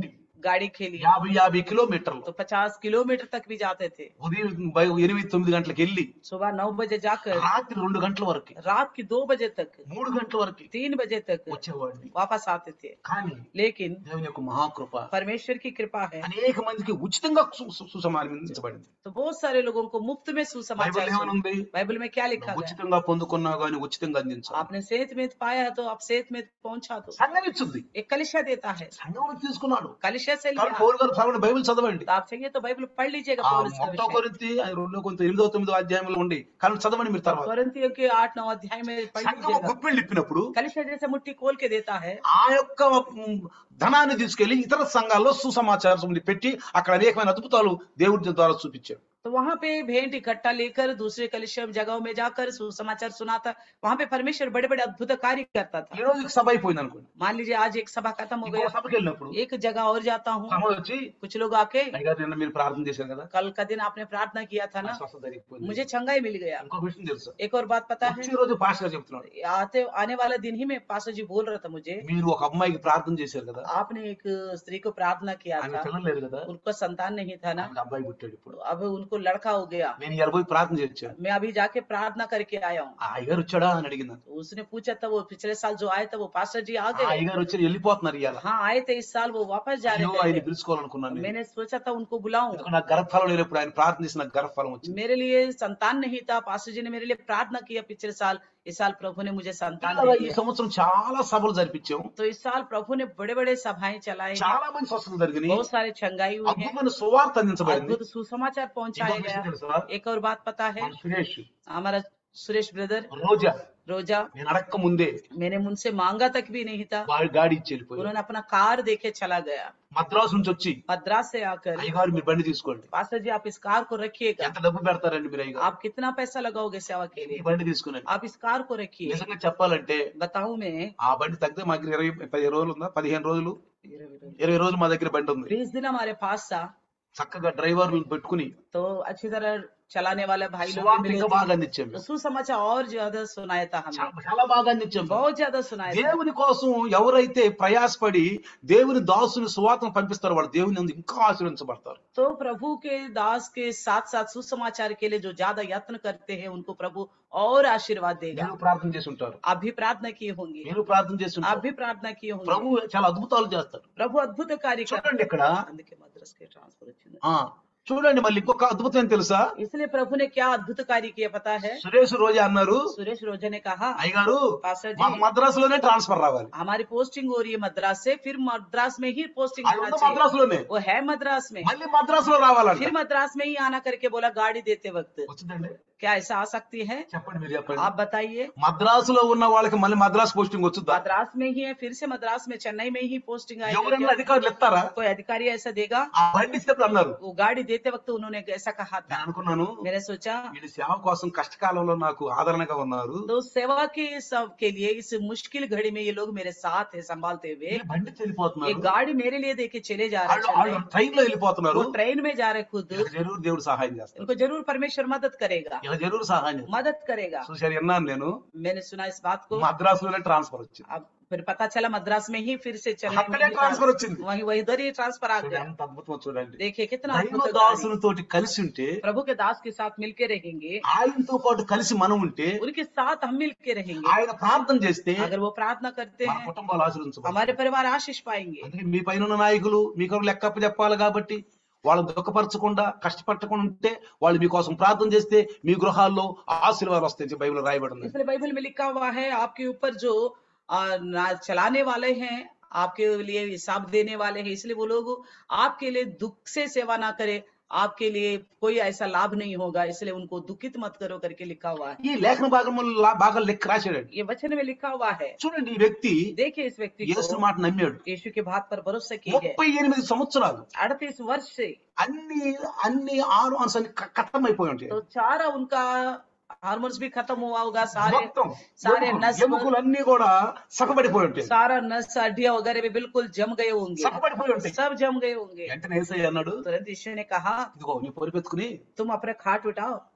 गाड़ी के लिए, యాభై యాభై కిలోమీటర్లు तो पचास किलोमीटर तक भी जाते थे। ఉదయం బయ- ఎనిమిది తొమ్మిది గంటలకు వెళ్ళి सुबह नौ बजे जाकर రాత్రి రెండు గంటల వరకు रात की दो बजे तक, మూడు గంటల వరకు तीन बजे तक వచ్చేవాడిని. वापस आते थे। కానీ लेकिन దేవుని యొక్క మహాకృప परमेश्वर की कृपा है, అనేక మందికి ఉచితంగా సు- సు- సుసమానించబడింది. तो बहुत सारे लोगों को मुफ्त में బైబిల్ सुसमाचार सुना। ఏమనుంది? बाइबल में क्या लिखा నువ్వు है? ఉచితంగా పొందుకున్నా గాని ఉచితంగా అందించాలి. आपने सेहत में पाया है तो आप सेहत में पहुंचा दो। సంఘం ఇచ్చింది, एक कलिशा देता है, సంఘం తీసుకున్నాడు. कलिशा से కానీ लिया। పౌలు గారు చదవండి, బైబిల్ చదవండి. तो आप चाहिए तो बाइबल पढ़ लीजिएगा। ఆ पौलुस का మొత్తం विषय కొరింథీ రెండో కొంత ఎనిమిదో తొమ్మిదో అధ్యాయంలో ఉండి కానీ చదవండి మీరు తర్వాత. कोरिन्थियों के आठ नौ अध्याय में पढ़ సంఘం लीजिएगा। గుప్పిళ్ళు ఇప్పినప్పుడు कलिशा जैसे मुट्ठी खोल के देता है, ఆ యొక్క ఉమ్, ధనాన్ని తీసుకెళ్లి ఇతర సంఘాల్లో సుసమాచారం పెట్టి అక్కడ అనేకమైన అద్భుతాలు దేవుడి ద్వారా చూపించాడు. तो वहां पे भेंट इकट्ठा लेकर दूसरे कलिशा जगहों में जाकर सुसमाचार सुनाता। वहां पे परमेश्वर बड़े बड़े अद्भुत कार्य करता ఈ था। రోజు సభ అయిపోయింది అనుకోండి, मान लीजिए आज एक सभा खत्म हो ఇంకో गया, సభకి వెళ్ళినప్పుడు एक जगह और जाता हूँ, సభ వచ్చి कुछ लोग आके, అయ్యగారు నిన్న మీరు ప్రార్థన చేశారు కదా, कल का दिन आपने प्रार्थना किया था ना, నాకు స్వస్థత జరిగిపోయింది. मुझे चंगाई मिल गया। ఇంకో విషయం తెలుసు, एक और बात पता है, వచ్చే రోజు పాస్టర్ గారు చెప్తున్నాడు, आते आने वाला दिन ही में पास्टर जी बोल रहा था मुझे, మీరు ఒక అమ్మాయికి ప్రార్థన చేశారు కదా, आपने एक स्त्री को प्रार्थना किया ఆమె था, పిల్లలు లేరు కదా, उनको संतान नहीं था ना, ఆమెకు అబ్బాయి పుట్టాడు. ఇప్పుడు अब उनको लड़का हो गया। నేను ఇలా పోయి ప్రార్థన చేశాను, मैं अभी जाके प्रार्थना करके आया हूँ। ఆ అయ్యగారు వచ్చాడా అని అడిగింది. तो उसने पूछा था, वो पिछले साल जो आए थे वो पास्टर जी आ ఆ गए? అయ్యగారు వచ్చి వెళ్ళిపోతున్నారు ఇవాళ. हाँ आए थे, इस साल वो वापस जा అయ్యో रहे ఆయన थे। పిలుచుకోవాలనుకున్నాను నేను. मैंने सोचा था उनको बुलाऊं, ఎందుకంటే నాకు గర్భఫలం లేనప్పుడు ఆయన ప్రార్థన చేసి నాకు గర్భఫలం వచ్చింది. मेरे लिए संतान नहीं था। पास्टर जी ने मेरे लिए प्रार्थना किया पिछले साल, इस साल प्रभु ने मुझे संतान ఇలా दे ఈ दिया। సంవత్సరం చాలా సభలు జరిపించాం, तो इस साल प्रभु ने बड़े बड़े सभाएं चलाई, చాలా మంది స్వస్థతలు జరిగినాయి, बहुत सारे चंगाई हुई है, అద్భుతమైన సువార్త అందించబడింది. अद्भुत सुसमाचार पहुंचाया ఇంకొక విషయం गया। తెలుసా, एक और बात पता है, మన సురేష్ हमारा सुरेश ब्रदर రోజా रोजा, నేను అడక్క ముందే मैंने उनसे मांगा तक भी नहीं था, వాడి గాడి ఇచ్చి వెళ్ళిపోయాడు. उन्होंने अपना कार देके चला गया। మద్రాసు నుంచి వచ్చి मद्रास से आकर, అయ్యగారు మీరు బండి తీసుకోండి, पास्टर जी आप इस कार को रखिएगा, ఎంత డబ్బు పెడతారండి మీరు అయ్యగారు, आप कितना पैसा लगाओगे सेवा के ఈ लिए, బండి తీసుకున్నాను. आप इस कार को रखिए। నిజంగా చెప్పాలంటే बताऊं मैं, ఆ బండి తగ్గితే మాకు ఇరవై పదిహేను రోజులు ఉందా, పదిహేను రోజులు ఇరవై రోజులు మా దగ్గర బండి ఉంది. बीस दिन हमारे पास था, చక్కగా డ్రైవర్లు పెట్టుకుని तो अच्छी तरह चलाने वाले भाई लोग भी సువార్త मिले ఇంకా थे। బాగా అందించాం, तो सुसमाचार और ज्यादा सुनाया था हमें, చా- చాలా బాగా అందించాం. बहुत ज्यादा सुनाया था। దేవుని కోసం ఎవరైతే ప్రయాసపడి దేవుని దాసుని సువార్తను పంపిస్తారో వాళ్ళు దేవుని యందు ఇంకా ఆశీర్వదించబడతారు. तो प्रभु के दास के साथ साथ सुसमाचार के लिए जो ज्यादा यत्न करते हैं उनको प्रभु और आशीर्वाद देगा। మీరు ప్రార్థన చేసి ఉంటారు, आप भी प्रार्थना किए होंगे, మీరు ప్రార్థన చేసి आप ఉంటారు. भी प्रार्थना किए होंगे। ప్రభు చాలా అద్భుతాలు చేస్తారు. प्रभु अद्भुत कार्य कर, చూడండి ఇక్కడ అందుకే మద్రాస్ के ट्रांसफर వచ్చింది। ఆ చూడండి మళ్ళీ ఇంకొక అద్భుతం ఏం తెలుసా, इसलिए प्रभु ने क्या अद्भुत कार्य किया पता है? సురేష్ రోజా అన్నారు, सुरेश रोजा ने कहा, అయ్యగారు पास्टर మాకు जी మద్రాసులోనే ట్రాన్స్ఫర్ రావాలి. हमारी पोस्टिंग हो रही है मद्रास से, फिर मद्रास में ही पोस्टिंग అది होना ఉన్న चाहिए। మద్రాసులోనే वो है मद्रास में, మళ్ళీ మద్రాసులో రావాలంట. फिर मद्रास में ही आना करके बोला गाड़ी देते वक्त। వచ్చిందండి, क्या ऐसा आ सकती है? చెప్పండి మీరు చెప్పండి. आप बताइए। మద్రాసులో ఉన్న వాళ్ళకి మళ్ళీ మద్రాసు పోస్టింగ్ వచ్చుద్దా? मद्रास में ही है, फिर से मद्रास में, चेन्नई में ही पोस्टिंग आएगी ఎవరన్నా क्या? అధికారులు ఎత్తారా? कोई अधिकारी ऐसा देगा? ఆ బండి ఇస్తే అన్నారు. वो गाड़ी देते वक्त उन्होंने ऐसा कहा था। నేను అనుకున్నాను मैंने सोचा వీడి సేవ కోసం కష్టకాలంలో నాకు ఆదరణగా ఉన్నారు, तो सेवा के सब के लिए इस मुश्किल घड़ी में ये लोग मेरे साथ है संभालते हुए, వీళ్ళు బండి ये వెళ్ళిపోతున్నారు, गाड़ी मेरे लिए देके चले जा रहे వాళ్ళు వాళ్ళు हैं, ట్రైన్ లో వెళ్ళిపోతున్నారు. वो ट्रेन में जा रहे खुद, ఇలా జరూరు దేవుడు సహాయం చేస్తారు, इनको जरूर परमेश्वर मदद करेगा, ఇలా జరూరు సహాయం చేస్తారు. मदद करेगा। చూసారు, విన్నాను నేను, मैंने सुना इस बात को, మద్రాసులోనే ట్రాన్స్ఫర్ వచ్చింది, अब फिर पता चला मद्रास में ही फिर से चेन्नई में అక్కడే ही ట్రాన్స్ఫర్ వచ్చింది. वही वही उधर ही ट्रांसफर आ చూడండి, गया। ఎంత అద్భుతం చూడండి. देखिए कितना దైవ अद्भुत कार्य। దాసునితోటి కలిసి ఉంటే, प्रभु के दास के साथ मिलके रहेंगे, ఆయనతో పాటు కలిసి మనం ఉంటే, उनके साथ हम मिलके रहेंगे, ఆయన ప్రార్థన చేస్తే अगर वो प्रार्थना करते మన हैं కుటుంబాలు ఆశీర్వదించబడతాయి. हमारे परिवार आशीष पाएंगे। అందుకే మీ పైన ఉన్న నాయకులు మీకు లెక్కప్ప చెప్పాలి కాబట్టి వాళ్ళు దుఃఖపరచకుండా కష్టపడకుండా ఉంటే, వాళ్ళు మీకోసం ప్రార్థన చేస్తే మీ గృహాల్లో ఆశీర్వాదాలు వస్తాయి. బైబిల్ రాయబడి ఉంది. इसलिए बाइबल में लिखा हुआ है, आपके ऊपर जो आ, ना- चलाने वाले हैं, आपके लिए हिसाब देने वाले हैं, इसलिए वो लोग आपके लिए दुख से सेवा ना करे, आपके लिए कोई ऐसा लाभ नहीं होगा, इसलिए उनको दुखित मत करो करके लिखा हुआ है। ఈ లేఖన భాగంలో బాగా లెక్క రాశాడండి. ये वचन में लिखा हुआ है। చూడండి, ఈ వ్యక్తి देखिए इस व्यक्ति యేసు को, మాట నమ్మాడు. यीशु के बात पर भरोसा की है। ముప్పై ఎనిమిది సంవత్సరాలు अड़तीस वर्ष से అన్ని అన్ని ఆర్గాన్స్ అన్ని ఖతం ఉంటాయి. तो सारा उनका हार्मोन्स भी खत्म हुआ होगा, सारे మొత్తం सारे नस ఎముకలు అన్ని కూడా సగబడిపోయి ఉంటాయి, सारा नस हड्डियां वगैरह भी बिल्कुल जम गए होंगे, సగబడిపోయి ఉంటాయి. सब जम गए होंगे। వెంటనే యేసయ్య అన్నాడు, तुरंत यीशु ने कहा, ఇదిగో నీ పొరిపెత్తుకుని तुम अपने खाट उठाओ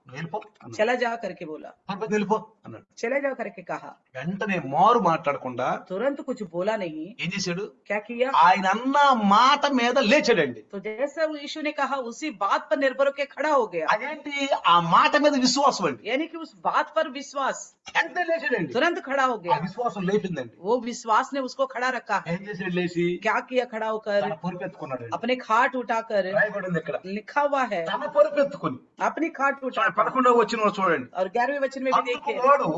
నువ్వు వెళ్ళిపో అన్నాడు. चला जा करके बोला, పరిగెత్తుకుని వెళ్ళిపో అన్నాడు. चले जा करके कहा। వెంటనే మారు మాట్లాడకుండా तुरंत कुछ बोला नहीं, ఏం చేశాడు? क्या किया? ఆయన అన్న మాట మీద లేచాడండి. तो जैसा यीशु ने कहा उसी बात पर निर्भर होकर खड़ा हो गया। అదేంటి? ఆ మాట మీద విశ్వాసం అండి. यानी कि उस बात पर विश्वास, వెంటనే లేచాడండి. तुरंत खड़ा हो ఆ गया। విశ్వాసం లేపిందండి. वो विश्वास ने उसको खड़ा रखा। ఏం చేశాడు? లేచి क्या किया? खड़ा होकर తన పొరుపెత్తుకున్నాడు. अपने खाट उठाकर, రాయబడింది ఇక్కడ, लिखा हुआ है, తన పొరుపెత్తుకుని. अपनी खाट उठाकर। పదకొండవ వచనం చూడండి. और ग्यारहवें वचन में भी అందుకు देखिए, వాడు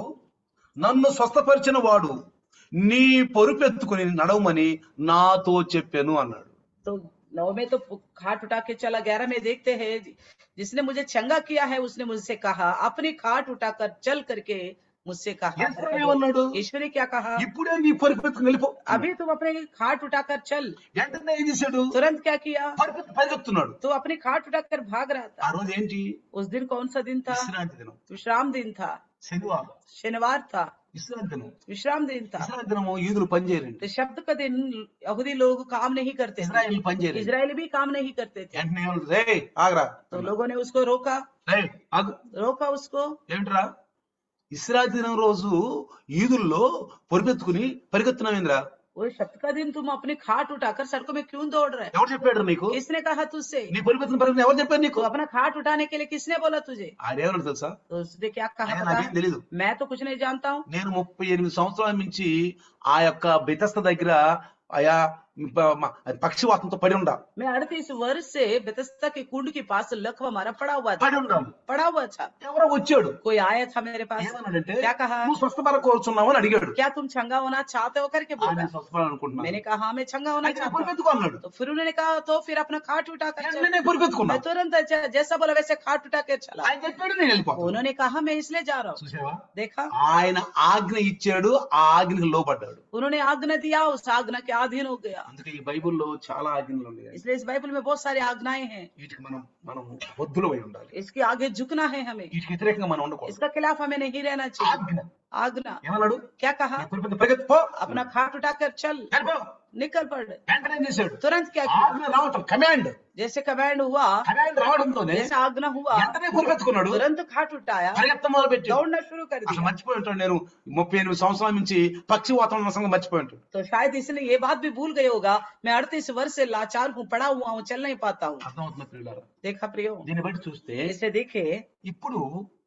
నన్ను స్వస్థపరిచిన వాడు నీ పొరుపెత్తుకుని నడవమని నాతో చెప్పాను అన్నాడు. तो नौ में तो खाट उठा के चला। ग्यारह में देखते हैं, जिसने मुझे चंगा किया है उसने मुझसे कहा अपनी खाट उठाकर चल करके मुझसे कहा। యేసు ఏమన్నాడు? ईश्वर ने क्या कहा? ఇప్పుడే నీ పొరుపెత్తుకుని వెళ్ళిపో. अभी तुम अपने खाट उठाकर चल। వెంటనే ఏం చేశాడు? तुरंत क्या किया? పరిగెత్తు పరిగెత్తున్నాడు. तो अपनी खाट उठाकर भाग रहा ఆ था। రోజు ఏంటి? उस दिन कौन सा दिन था? విశ్రాంతి దినం, विश्राम दिन था, శనివారం. शनिवार था, విశ్రాంతి దినం. विश्राम दिन था। విశ్రాంతి దినము యూదులు పనిచేయరండి. तो शब्द का दिन यहूदी लोग काम नहीं करते थे, ఇజ్రాయేల్ పనిచేయరండి. इजराइल भी काम नहीं करते थे। వెంటనే ఏమన్నాడు? రే ఆగరా. तो लोगों ने उसको रोका, రే ఆగు. रोका उसको। ఏమిట్రా? విశ్రాంతి దినం రోజు యూదుల్లో పొరుపెత్తుకుని పరిగెత్తున్నావేంద్రా? वो शब्द का दिन तुम अपनी खाट उठाकर सड़कों में क्यों दौड़ रहे? ఎవరు చెప్పాడు నీకు? किसने कहा तुझसे? నీ పొరుపెత్తుకుని పరిగెత్తుని ఎవరు చెప్పారు నీకు? तो अपना खाट उठाने के लिए किसने बोला तुझे? ఆడేమన్నాడు తెలుసా? तो उसने क्या कहा ఆయన पता? నాకేం తెలీదు. मैं तो कुछ नहीं जानता हूँ। నేను ముప్పై ఎనిమిది సంవత్సరాల నుంచి ఆ యొక్క బెతస్త దగ్గర ఆయా ప- మ- పక్షివాతంతో పడి ఉండా मैं अड़तीस वर्ष से बेतस्ता के कुंड के पास लकवा मारा पड़ा हुआ था, పడి ఉండాను. पड़ा हुआ था। ఎవరో వచ్చాడు. कोई आया था मेरे पास, ఏమన్నాడంటే, क्या कहा? నువ్వు స్వస్థపర కోరుచున్నావు అని అడిగాడు. क्या तुम चंगा होना चाहते हो करके ఆ, बोला। నేను స్వస్థపడాలనుకుంటున్నాను. मैंने कहा हाँ मैं चंगा होना అయితే నేను चाहता हूँ। పొరుపెత్తుకో అన్నాడు. तो फिर उन्होंने कहा तो फिर अपना खाट उठा कर వెంటనే चल। నేను పొరుపెత్తుకున్నా. मैं तुरंत जै- जैसा बोला वैसे खाट उठा कर चला। ఆయన చెప్పాడు, నేను వెళ్ళిపోతాను. उन्होंने कहा मैं इसलिए जा रहा हूँ। చూసావా? देखा, ఆయన ఆజ్ఞ ఇచ్చాడు, ఆ ఆజ్ఞకి లోబడ్డాడు. उन्होंने आज्ञा दिया, उस आज्ञा के अधीन हो गया। అందుకే ఈ బైబిల్లో చాలా ఆజ్ఞలు ఉన్నాయి. इसलिए इस बाइबल में बहुत सारी आज्ञाएं हैं, వీటికి మనం మనం బొద్దులమై ఉండాలి. इसके आगे झुकना है हमें, వీటికి వ్యతిరేకంగా మనం ఉండకూడదు. इसका खिलाफ हमें नहीं रहना चाहिए। ఆజ్ఞ आज्ञा ఏమన్నాడు? क्या कहा? నీ పొరుపెత్తు పరిగెత్తు పో. अपना खाट उठाकर चल, వెళ్ళిపో. निकल पड़। వెంటనే ఏం చేశాడు? तुरंत क्या किया? ఆజ్ఞ రావటం, కమాండ్ जैसे कमांड हुआ, కమాండ్ రావడంతోనే जैसे आज्ञा हुआ, వెంటనే పొరుపెత్తుకున్నాడు. तुरंत खाट उठाया, పరిగెత్త మొదలు పెట్టాడు. दौड़ना शुरू कर అసలు दिया। మర్చిపోయి ఉంటాడు. నేను ముప్పై ఎనిమిది సంవత్సరాల నుంచి పక్షి వాతావరణ సంగతి మర్చిపోయి ఉంటాడు. तो शायद इसलिए ये बात भी भूल गए होगा, मैं अड़तीस वर्ष से लाचार हूँ, पड़ा हुआ हूँ, चल नहीं पाता हूँ। అర్థమవుతున్న పిల్లలారా, देखा प्रियो, దీన్ని బట్టి చూస్తే इसे देखे, ఇప్పుడు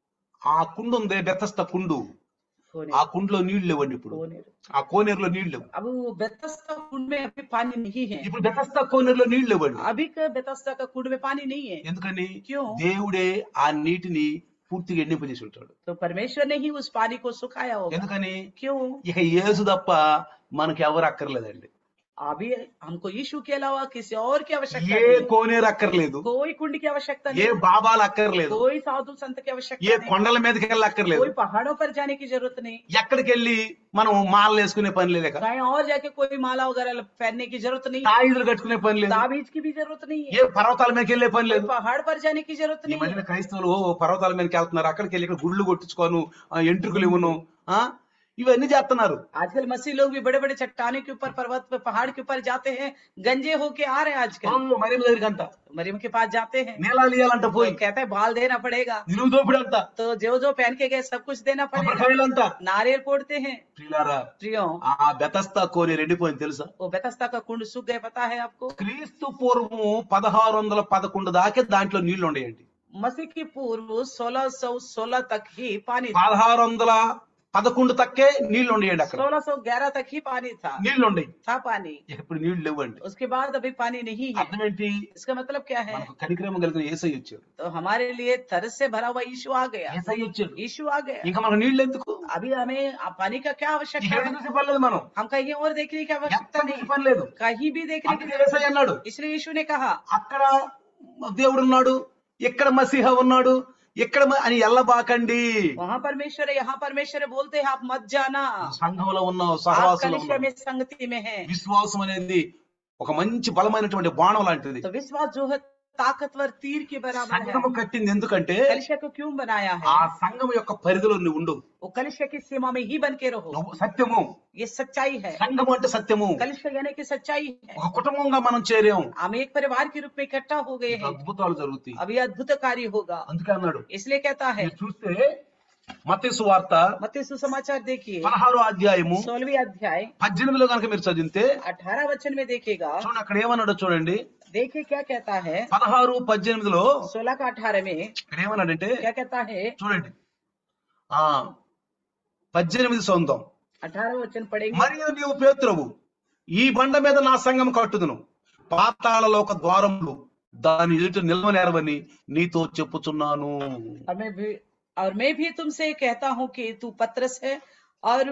ఆ కుండు ఉందే, బెతస్త కుండు, कोने- ఆ కుండులో నీళ్లు లేవండి. ఇప్పుడు कोनेर। ఆ కోనేరులో నీళ్లు లేవు. अब वो बेतस्ता कुंड में अभी पानी नहीं है, ఇప్పుడు బెతస్త కోనేరులో నీళ్లు లేవండి. अभी का बेतस्ता का कुंड में पानी नहीं है। ఎందుకని? क्यों? దేవుడే ఆ నీటిని పూర్తిగా ఎండిపోజేసి ఉంటాడు. तो परमेश्वर ने ही उस पानी को सुखाया होगा। ఎందుకని? क्यों? ఇక యేసు తప్ప మనకి ఎవరు అక్కర్లేదండి. अभी हमको यीशु के अलावा किसी और की आवश्यकता ఏ नहीं है। కోనేరు అక్కర్లేదు, कोई कुंड की आवश्यकता ఏ नहीं, బాబాలు అక్కర్లేదు, कोई సాధు संत की ఏ आवश्यकता नहीं, కొండల మీదకి వెళ్ళి అక్కర్లేదు, कोई पहाड़ों पर जाने की जरूरत नहीं, ఎక్కడికి వెళ్ళి మనం మాలలు వేసుకునే పని లేదు, कहीं और जाके कोई माला वगैरह पहनने की जरूरत नहीं, తాయిదులు కట్టుకునే పని లేదు, ताबीज की भी जरूरत नहीं है, ఏ పర్వతాల మీదకి వెళ్ళే పని कोई లేదు. पहाड़ पर जाने की जरूरत ఈ नहीं మధ్యన है। క్రైస్తవులు ఓ పర్వతాల మీదకి వెళ్తున్నారు, అక్కడికి వెళ్ళి ఇక్కడ గుళ్ళు కొట్టించుకోను, ఆ, ఎంట్రుకలు ఇవ్వను, ఆ ఇవన్నీ చేస్తున్నారు. आजकल मसीह लोग भी बड़े बड़े चट्टाने के ऊपर, पर्वत पे, पहाड़ के ऊपर जाते हैं, गंजे होके आ रहे हैं आजकल। మరి దగ్గరికి అంట मरियम के पास जाते हैं, నీలాలు ఇవ్వాలంట, तो పోయి कहते हैं बाल देना पड़ेगा, నిలువు దోపిడి అంట, तो जो जो पहन के गए सब कुछ देना पड़ेगा, కొబ్బరికాయలు అంట. नारियल फोड़ते हैं। ప్రియులారా, प्रियो, ఆ బెతస్తా కోనేరు ఎండిపోయింది తెలుసా? वो बेतस्ता का कुंड सूख गए, पता है आपको? క్రీస్తు పూర్వము పదహారు వందల పదకొండు దాకే దాంట్లో నీళ్లు ఉండేయండి. मसीह की पूर्व सोलह सौ सोलह तक ही पानी था, పదహారు వందల పదకొండు తక్కే నీళ్లు ఉండేయండి. అక్కడ सोलह सौ ग्यारह तक ही पानी था, నీళ్లు ఉండేవి. था पानी। ఇక ఇప్పుడు నీళ్లు లేవండి. उसके बाद अभी पानी नहीं है। అర్థం ఏంటి? इसका मतलब क्या है? మనకు కనికరం కలిగిన యేసయ్య వచ్చాడు. तो हमारे लिए तरस से भरा हुआ यीशु आ गया, యేసయ్య వచ్చాడు. यीशु आ गया। ఇంకా మనకు నీళ్లు ఎందుకు? अभी हमें पानी का क्या ఇక आवश्यकता ఎటు है? చూసే పని లేదు, మనం हम कहीं और देखने की आवश्यकता ఎక్కడ नहीं, చూసే పని లేదు. कहीं भी देखने की అందుకే యేసయ్య అన్నాడు, इसलिए यीशु ने कहा, అక్కడ దేవుడు ఉన్నాడు, ఇక్కడ మసీహ ఉన్నాడు, ఇక్కడ మ- అని ఎల్లబాకండి. वहाँ परमेश्वर है, यहाँ परमेश्वर है, बोलते हैं आप मत जाना, సంఘంలో ఉన్నావు, आप సహవాసంలో कलिसिया ఉన్నావు. में संगति में है। విశ్వాసం అనేది ఒక మంచి బలమైనటువంటి బాణం లాంటిది. तो विश्वास जो है ताकतवर तीर के बराबर है। సంఘము కట్టింది ఎందుకంటే कलिसिया को क्यों बनाया ఆ है? సంఘము యొక్క పరిధిలో నువ్వు ఉండు. वो कलिसिया की सीमा में ही बन के रहो। నువ్వు సత్యము. ये सच्चाई है। సంఘము అంటే సత్యము. कलिसिया यानी कि सच्चाई है। ఒక కుటుంబంగా మనం చేరాం. हम एक परिवार के रूप में इकट्ठा हो गए हैं। అద్భుతాలు జరుగుతాయి. अभी अद्भुत कार्य होगा। అందుకే అన్నాడు. इसलिए कहता है, మీరు చూస్తే మత్తయి సువార్త मत्ती सुसमाचार देखिए పదహారో అధ్యాయము सोलहवीं अध्याय పద్దెనిమిదిలో కనుక మీరు చదివితే अठारह वचन में देखेगा। చూడండి అక్కడ ఏమన్నాడో చూడండి. देखिए क्या कहता है। పదహారు పద్దెనిమిదిలో सोलह का अठारह में ఇక్కడ ఏమన్నాడంటే क्या कहता है। చూడండి ఆ పద్దెనిమిది సొంతం. अठारह वचन पढ़ेंगे। మరియు నీవు పేతురువు, ఈ బండ మీద నా సంఘం కట్టుదును, పాతాళలోక ద్వారములు దాని ఎదుట నిలవనేరవని నీతో చెప్పుచున్నాను. और मैं भी और मैं भी तुमसे कहता हूँ कि तू पत्रस है और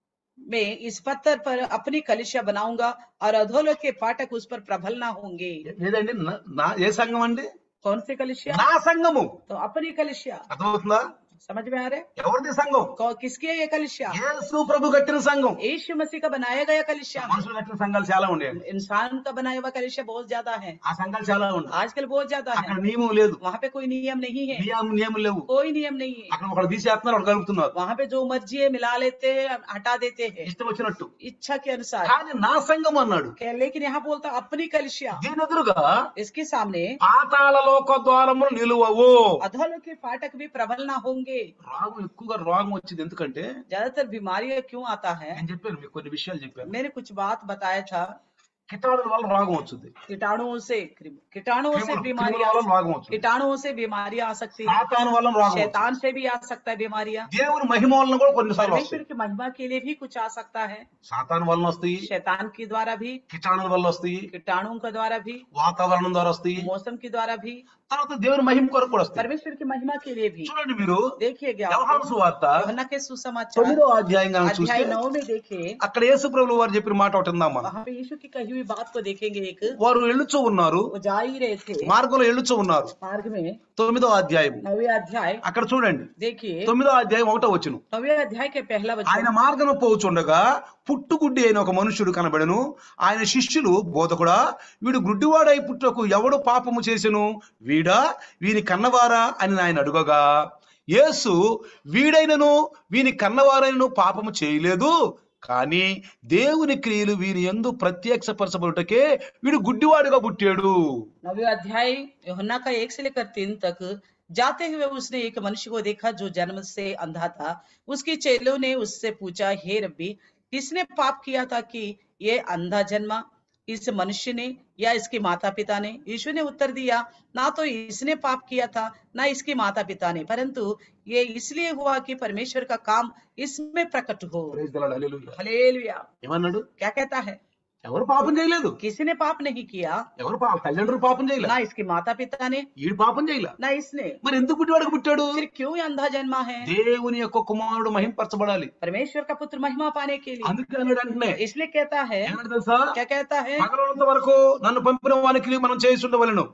मैं इस पत्थर पर अपनी कलिसिया बनाऊंगा और अधोलोक के फाटक उस पर प्रबल ना होंगे। ఏదండి నా- నా ఏ సంఘం అండి? कौन सी कलिसिया? నా సంఘము. तो अपनी कलिसिया। అర్థమవుతుందా? समझ में आ रहा है? ఎవరిది సంఘం? कौ- किसकी है ये कलिसिया? యేసు ప్రభు కట్టిన సంఘం. यीशु मसीह का बनाया गया कलिसिया। మనుషులు కట్టిన సంఘాలు చాలా ఉండేవి. इंसान का बनाया हुआ कलिसिया बहुत ज्यादा है। ఆ సంఘాలు చాలా ఉండవు. आजकल बहुत ज्यादा అక్కడ है। నియమం లేదు, वहाँ पे कोई नियम नहीं है। నియమం నియమం లేవు. कोई नियम नहीं है। అక్కడ ఒకడు తీసేస్తున్నారు, ఒకడు కలుపుతున్నారు वहाँ पे जो मर्जी है मिला लेते हैं, हटा देते हैं ఇష్టం వచ్చినట్టు. इच्छा के अनुसार। కానీ నా సంఘం అన్నాడు. क्या- लेकिन यहाँ बोलता अपनी कलिसिया। దీని ఎదురుగా इसके सामने పాతాళలోక ద్వారములు నిలువవు. अधोलोक के फाटक भी प्रबल ना होंगे। రాగం ఎక్కువగా రోగం వచ్చింది ఎందుకంటే ज्यादातर बीमारियां क्यों आता है? నేను చెప్పాను మీకు కొన్ని విషయాలు చెప్పాను. मैंने कुछ बात बताया था। కిటాడుల వల్ల రోగం వచ్చింది. कीटाणुओं से कीटाणुओं से క్రిముల- बीमारियां క్రిముల వల్ల రోగం వచ్చింది. कीटाणुओं से बीमारियां आ सकती है। సాతాను వల్ల రోగం వచ్చింది. शैतान से भी आ सकता है बीमारियां। దేవుని మహిమ వలన కూడా కొన్నిసార్లు परमेश्वर వస్తాయి. की महिमा के लिए भी कुछ आ सकता है। సాతాను వలన వస్తాయి, शैतान के द्वारा भी, కిటాణుల వల్ల వస్తాయి, कीटाणुओं के द्वारा भी, వాతావరణం ద్వారా వస్తాయి, मौसम के द्वारा भी, తర్వాత దేవుని మహిమ కొరకు కూడా వస్తాయి. परमेश्वर की महिमा के लिए भी। చూడండి మీరు देखिएगा యోహాను సువార్త यूहन्ना के सुसमाचार తొమ్మిదో అధ్యాయం కనుక చూస్తే अध्याय नौ में देखे, అక్కడ యేసు ప్రభువు వారు చెప్పిన మాట ఒకటి ఉందాం మనం. वहाँ पे यीशु की कही हुई बात को देखेंगे। एक వారు ఎళ్ళుచూ ఉన్నారు, वो जा ही रहे थे మార్గంలో ఎళ్ళుచూ ఉన్నారు. मार्ग में। తొమ్మిదో అధ్యాయం नवे अध्याय అక్కడ చూడండి. देखिए, తొమ్మిదో అధ్యాయం ఒకటో వచ్చును. नवे अध्याय के पहला ఆయన वचन। మార్గము పోవుచుండగా పుట్టుగుడ్డి అయిన ఒక మనుషుడు కనబడెను. ఆయన శిష్యులు, బోధకుడా, వీడు గుడ్డివాడై పుట్టుటకు ఎవడు పాపము చేసెను, వీడా వీని కన్నవారా అని ఆయన అడుగగా, యేసు వీడైనను వీని కన్నవారైనను పాపము చేయలేదు, కానీ దేవుని క్రియలు వీరి యందు ప్రత్యక్షపరచబడుటకే వీడు గుడ్డివాడుగా పుట్టాడు. नवे अध्याय यूहन्ना का एक से लेकर तीन तक। जाते हुए उसने एक मनुष्य को देखा जो जन्म से अंधा था। उसके चेलों ने उससे पूछा, हे रब्बी, किसने पाप किया था कि ये अंधा जन्मा, इस मनुष्य ने या इसके माता पिता ने? यीशु ने उत्तर दिया, ना तो इसने पाप किया था ना इसके माता पिता ने, परंतु ये इसलिए हुआ कि परमेश्वर का काम इसमें प्रकट हो। Praise the Lord, hallelujah. Hallelujah. ఏమన్నాడు? क्या कहता है? ఎవరు పాపం చేయలేదు. किसी ने पाप नहीं किया, ఎవరు పాపం తల్లిదండ్రులు పాపం చేయలేదు, ना इसके माता पिता ने ఈడు పాపం చేయలే. ना इसने। మరి ఎందుకు గుడ్డివాడుగా పుట్టాడు? फिर क्यों ये अंधा जन्मा है? దేవుని యొక్క కుమారుడు మహింపరచబడాలి. परमेश्वर का पुत्र महिमा पाने के लिए। అందుకే అన్నాడు అంటనే. इसलिए कहता है, ఏమన్నాడు తెలుసా? क्या कहता है? పగలనంత వరకు నన్ను పంపిన వానికి మనం చేస్తుండవలెను,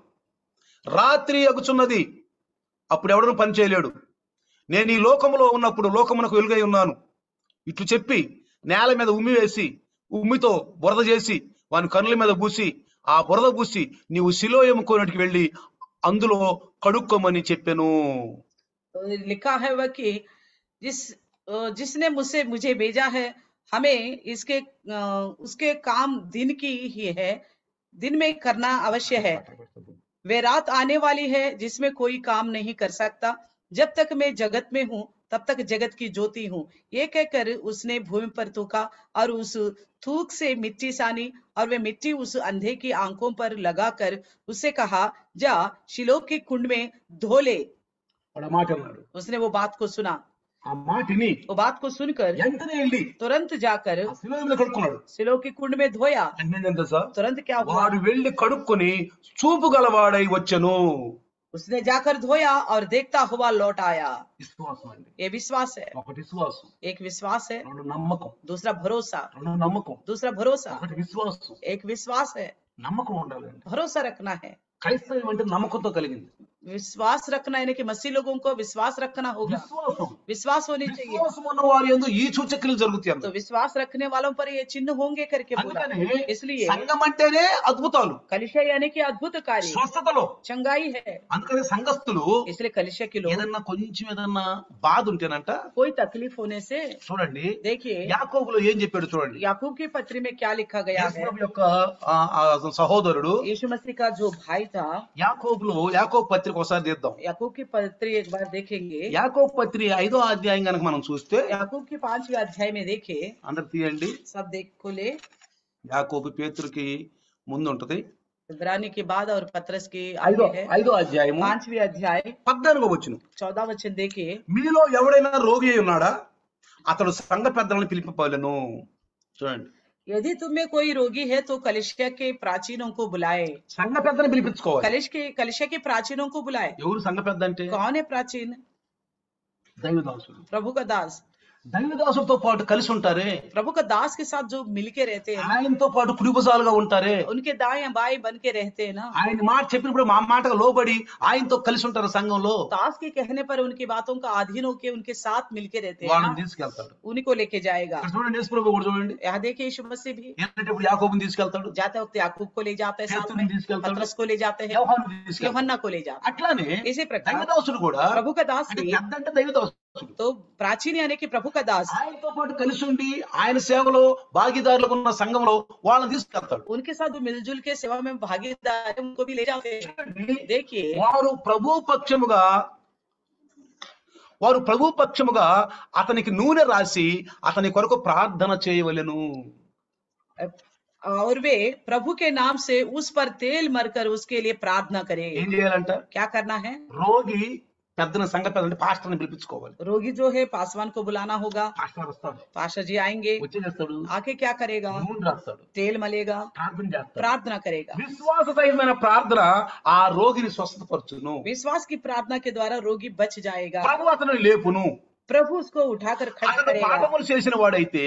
రాత్రి అగుచున్నది, అప్పుడు ఎవడను పని చేయలేడు. నేను ఈ లోకములో ఉన్నప్పుడు లోకమునకు వెలుగై ఉన్నాను. ఇట్లు చెప్పి నేల మీద ఉమ్మి వేసి ఉమ్మితో బురద చేసి వాని కన్నుల మీద పూసి ఆ బురద పూసి నీవు శిలోయము కోనటికి వెళ్ళి అందులో కడుక్కోమని చెప్పెను. तो लिखा है वह कि जिस अ, जिसने मुझसे मुझे भेजा है, हमें इसके अ, उसके काम दिन की ही है, दिन में करना अवश्य है। वे रात आने वाली है जिसमें कोई काम नहीं कर सकता। जब तक मैं जगत में हूँ तब तक जगत की ज्योति हूँ। ये कहकर उसने भूमि पर थूका और उस थूक से मिट्टी सानी, और वे मिट्टी उस अंधे की आंखों पर लगाकर उससे कहा, जा शिलो के कुंड में धो ले। వాడు ఆ మాట అన్నాడు. उसने वो बात को सुना। ఆ మాటిని वो बात को सुनकर వెంటనే వెళ్ళి तुरंत जाकर ఆ శిలోయ మీద కడుక్కున్నాడు. शिलो के कुंड में धोया। అంటే ఏం తెలుసా? तुरंत क्या हुआ? వాడు వెళ్ళి కడుక్కొని చూపు గలవాడై వచ్చెను. उसने जाकर धोया और देखता हुआ लौट आया। విశ్వాసం అండి. ये विश्वास है। ఒకటి విశ్వాసం, एक विश्वास है, రెండు నమ్మకం. दूसरा भरोसा। రెండు నమ్మకం, दूसरा भरोसा, ఒకటి విశ్వాసం. एक विश्वास है, నమ్మకం ఉండాలండి. भरोसा रखना है। క్రైస్తవం అంటే నమ్మకంతో కలిగింది. विश्वास रखना यानी कि मसीह लोगों को विश्वास रखना होगा, విశ్వాసం विश्वास होनी चाहिए। విశ్వాసం ఉన్న వారి యందు ఈ సూచక్రియలు జరుగుతాయి तो అన్నారు. विश्वास रखने वालों पर ये चिन्ह होंगे करके बोला। అందుకని इसलिए సంఘం అంటేనే అద్భుతాలు, कलिशा यानी कि अद्भुत कार्य, స్వస్థతలో. चंगाई है। అందుకని సంఘస్థులు इसलिए कलिशा के लोग ఏదన్నా కొంచెం ఏదన్నా బాధ ఉంటేనంట कोई तकलीफ होने से, చూడండి देखिए యాకోబులో ఏం చెప్పాడు చూడండి. याकूब की पत्री में क्या लिखा गया యేసు है। ప్రభు యొక్క ఆ, ఆ సహోదరుడు यीशु मसीह का जो भाई था, యాకోబులో యాకోబు పత్రిక ఒకసారి తీద్దాం. याकूब की पत्री एक बार देखेंगे। యాకోబు పత్రిక ఐదో అధ్యాయం కనుక మనం చూస్తే याकूब की पांचवें अध्याय में देखे, అందరు తీయండి. सब देख खोले। యాకోబు పేతురుకి ముందు ఉంటది. इब्रानी के बाद और पत्रस की ఐదో आगे है। ఐదో అధ్యాయము पांचवी अध्याय పద్నాలుగో వచనం. चौदह वचन देखे, మీలో ఎవడైనా రోగి అయి ఉన్నాడా అతడు సంఘ పెద్దలను పిలిపింపవలెను. చూడండి, यदि तुम्हें कोई रोगी है तो कलिशा के प्राचीनों को बुलाए। సంఘ పెద్దను పిలిపించుకోవాలి. कलिश के कलिशा के प्राचीनों को बुलाए। ఎవరు సంఘ పెద్ద అంటే? कौन है प्राचीन? దైవదాసుడు. प्रभु का दास। దైవదాసుడితో పాటు కలిసి ఉంటారే, प्रभु का दास के साथ जो मिलके रहते हैं, ఆయనతో పాటు కుడిభుజాలుగా ఉంటారే, उनके दाएं बाएं बन के रहते हैं ना, ఆయన మాట చెప్పినప్పుడు మా మాటకు లోబడి ఆయనతో కలిసి ఉంటారు సంఘంలో, दास के कहने पर उनकी बातों का अधीन होके उनके साथ मिलके रहते हैं వాళ్ళని ना, తీసుకెళ్తాడు. उन्हीं को लेके जाएगा। ఇక్కడ చూడండి, యేసు ప్రభు కూడా చూడండి, यहाँ देखिए यीशु मसीह भी వెళ్ళేటప్పుడు యాకోబుని తీసుకెళ్తాడు, जाते वक्त याकूब को ले जाते हैं, साथ పేతురుని में తీసుకెళ్తాడు, पतरस को ले जाते हैं, యోహానుని తీసుకెళ్తాడు. यूहन्ना को ले जाते అట్లానే हैं। इसी प्रकार దైవదాసుడు కూడా प्रभु का दास అంటే भी, పెద్ద అంటే దైవదాసుడు तो प्राचीन यानी कि प्रभु का दास ఆయనతో పాటు కలిసి ఉండి ఆయన సేవలో భాగీదారులకు ఉన్న సంఘంలో వాళ్ళని తీసుకెళ్తాడు. उनके साथ जो मिलजुल के सेवा में भागीदार है, उनको भी ले जाते हैं। देखिए వారు ప్రభు పక్షముగా వారు ప్రభు పక్షముగా అతనికి నూనె రాసి అతని కొరకు ప్రార్థన చేయవలెను. और वे प्रभु के नाम से उस पर तेल मरकर उसके लिए प्रार्थना करें। ఏం చేయాలంట? क्या करना है? రోగి పెద్దన సంఘ పెద్ద అంటే పాస్టర్ని పిలిపించుకోవాలి. रोगी जो है पासवान को बुलाना होगा। పాస్టర్ వస్తాడు, पास्टर जी आएंगे, వచ్చి చేస్తాడు, आके क्या करेगा? నూనె రాస్తాడు, तेल मलेगा, ప్రార్థన చేస్తాడు. प्रार्थना करेगा। విశ్వాసమైన ప్రార్థన ఆ రోగిని స్వస్థపరచును. विश्वास की प्रार्थना के द्वारा रोगी बच जाएगा। ప్రభు అతను లేపును. प्रभु उसको उठाकर खड़ा అతను करेगा। పాపములు చేసిన వాడైతే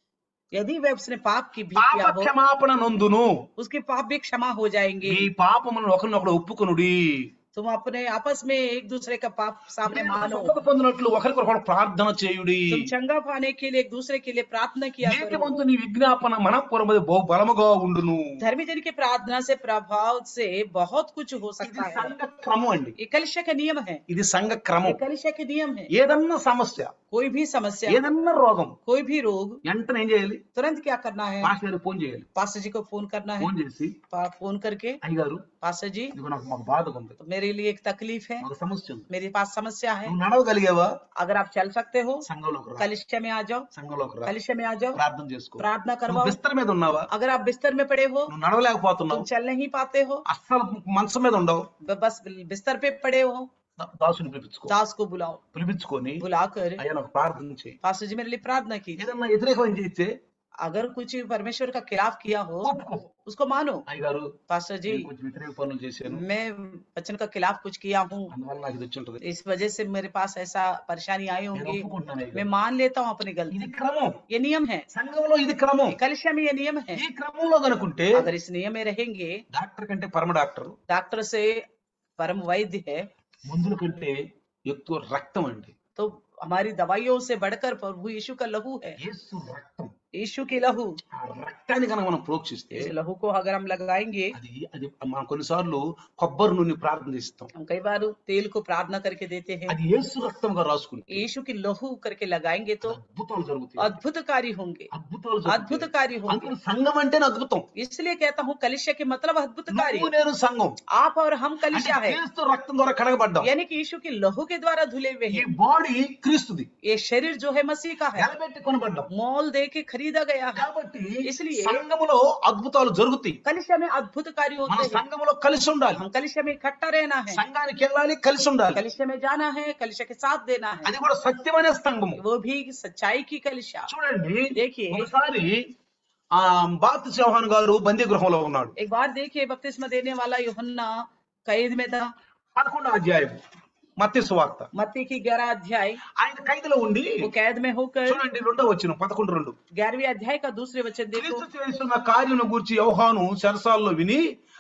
यदि वह उसने पाप की भी పాప किया हो, క్షమాపణ నొందును. उसके पाप भी क्षमा हो जाएंगे। ఈ పాపములను ఒకరినొకడు ఒప్పుకొనుడి. तुम अपने आपस में एक दूसरे का पाप सामने मानो। స్వస్థత పొందినట్లు ఒకరికొకరు ప్రార్థన చేయుడి. तुम चंगा पाने के लिए एक दूसरे के लिए प्रार्थना किया करो। నీతిమంతుని విజ్ఞాపన మనఃపూర్వకమై బహు బలముగా ఉండును. धर्मी जन की प्रार्थना से प्रभाव से बहुत कुछ हो ఇది सकता है। సంఘ క్రమం అండి. ये कलिशा का नियम है। ఇది సంఘ క్రమం. ये कलिशा के नियम है। ఏదన్నా సమస్య, कोई भी समस्या, ఏదన్నా రోగం कोई भी रोग, వెంటనే ఏం చేయాలి? तुरंत क्या करना है? పాస్టర్ గారికి ఫోన్ చేయాలి. पास्टर जी को फोन करना है। ఫోన్ చేసి पा- फोन करके, అయ్యగారు पास्टर जी ఇదిగో నాకు మాకు బాధగా ఉంది, तो मेरे लिए एक तकलीफ है, ఒక సమస్య ఉంది, मेरे पास समस्या है। నువ్వు నడవగలిగావా? अगर आप चल सकते हो, సంఘంలోకి రా, कलिशा में आ जाओ, సంఘంలోకి రా, कलिशा में आ जाओ, ప్రార్థన చేసుకో. प्रार्थना నువ్వు करवाओ। బిస్తర్ మీద ఉన్నావా? अगर आप बिस्तर में पड़े हो, నువ్వు నడవలేకపోతున్నావు, तुम चल नहीं पाते हो, అస్సలు మంచం మీద ఉండవు, ब- बस बिस्तर पे पड़े हो, దా- దాసుని పిలిపించుకో. दास को बुलाओ। పిలిపించుకొని बुलाकर అయ్యా నాకు ప్రార్థన చేయి. पास्टर जी मेरे लिए प्रार्थना कीजिए। ఏదన్నా వ్యతిరేకం చేస్తే अगर कुछ परमेश्वर का खिलाफ किया हो, ఒప్పుకో. उसको मानो। అయ్యగారు पास्टर जी నేను కొంచెం వ్యతిరేక పనులు చేశాను, मैं वचन का खिलाफ कुछ किया हूँ, అందువల్ల నాకు ఇది వచ్చి ఉంటది, इस वजह से मेरे पास ऐसा परेशानी आई నేను होंगी, ఒప్పుకుంటున్నాను అయ్యగారు. मैं मान लेता हूँ अपनी गलती। ఇది క్రమం, ये नियम है, సంఘంలో ఇది క్రమం. कलिशा में ये नियम है। ఈ క్రమంలో కనుకుంటే अगर इस नियम में रहेंगे, డాక్టర్ కంటే పరమ డాక్టర్, डॉक्टर से परम वैद्य है, మందుల కంటే ఎక్కువ రక్తం అండి. तो हमारी दवाइयों से बढ़कर प्रभु यीशु का लहू है। యేసు రక్తం, यीशु की लहू, ఆ రక్తాన్ని కనుక మనం ప్రోక్షిస్తే इस लहू को अगर हम लगाएंगे, అది అది మనం కొన్నిసార్లు కొబ్బరి నూనె ప్రార్థన చేస్తాం, हम कई बार तेल को प्रार्थना करके देते हैं, అది యేసు రక్తంగా రాసుకుంటే यीशु की लहू करके लगाएंगे तो అద్భుతాలు జరుగుతాయి. अद्भुत कार्य होंगे, అద్భుతాలు अद्भुत జరుగుతాయి. कार्य होंगे। అందుకని సంఘం అంటేనే అద్భుతం. इसलिए कहता हूँ कलिशा के मतलब अद्भुत నువ్వు कार्य। నేను సంఘం आप और हम అంటే कलिशा है, క్రీస్తు రక్తం ద్వారా కడగబడ్డాం. यानी कि यीशु की लहू के द्वारा धुले हुए ఈ हैं। బాడీ క్రీస్తుది, ये शरीर जो है मसीह का है, నిలబెట్టి కొనబడ్డాం. मोल दे के खरीदा गया है। కాబట్టి इसलिए సంఘములో అద్భుతాలు జరుగుతాయి. कलिशा में अद्भुत कार्य మన होते हैं। సంఘములో కలిసి ఉండాలి, हम कलिशा में इकट्ठा रहना है, సంఘానికి వెళ్ళాలి, కలిసి ఉండాలి. कलिशा में जाना है, कलिशा के साथ देना है, అది కూడా సత్యమైన సంఘము. वो भी सच्चाई की कलिशा। చూడండి, देखिए ఒకసారి ఆ బాప్తి యోహాను గారు బందీ గృహంలో ఉన్నాడు. एक बार देखिए बपतिस्मा देने वाला यूहन्ना कैद में था। పదకొండో అధ్యాయం మత్తయి సువార్త. मत्ती की ग्यारह अध्याय, ఆయన ఖైదులో ఉండి वो कैद में होकर, చూడండి రెండో వచనం పదకొండు రెండు. ग्यारहवीं अध्याय का दूसरे वचन देखो। క్రీస్తు చేస్తున్న కార్యమును గూర్చి యోహాను చెరసాల్లో విని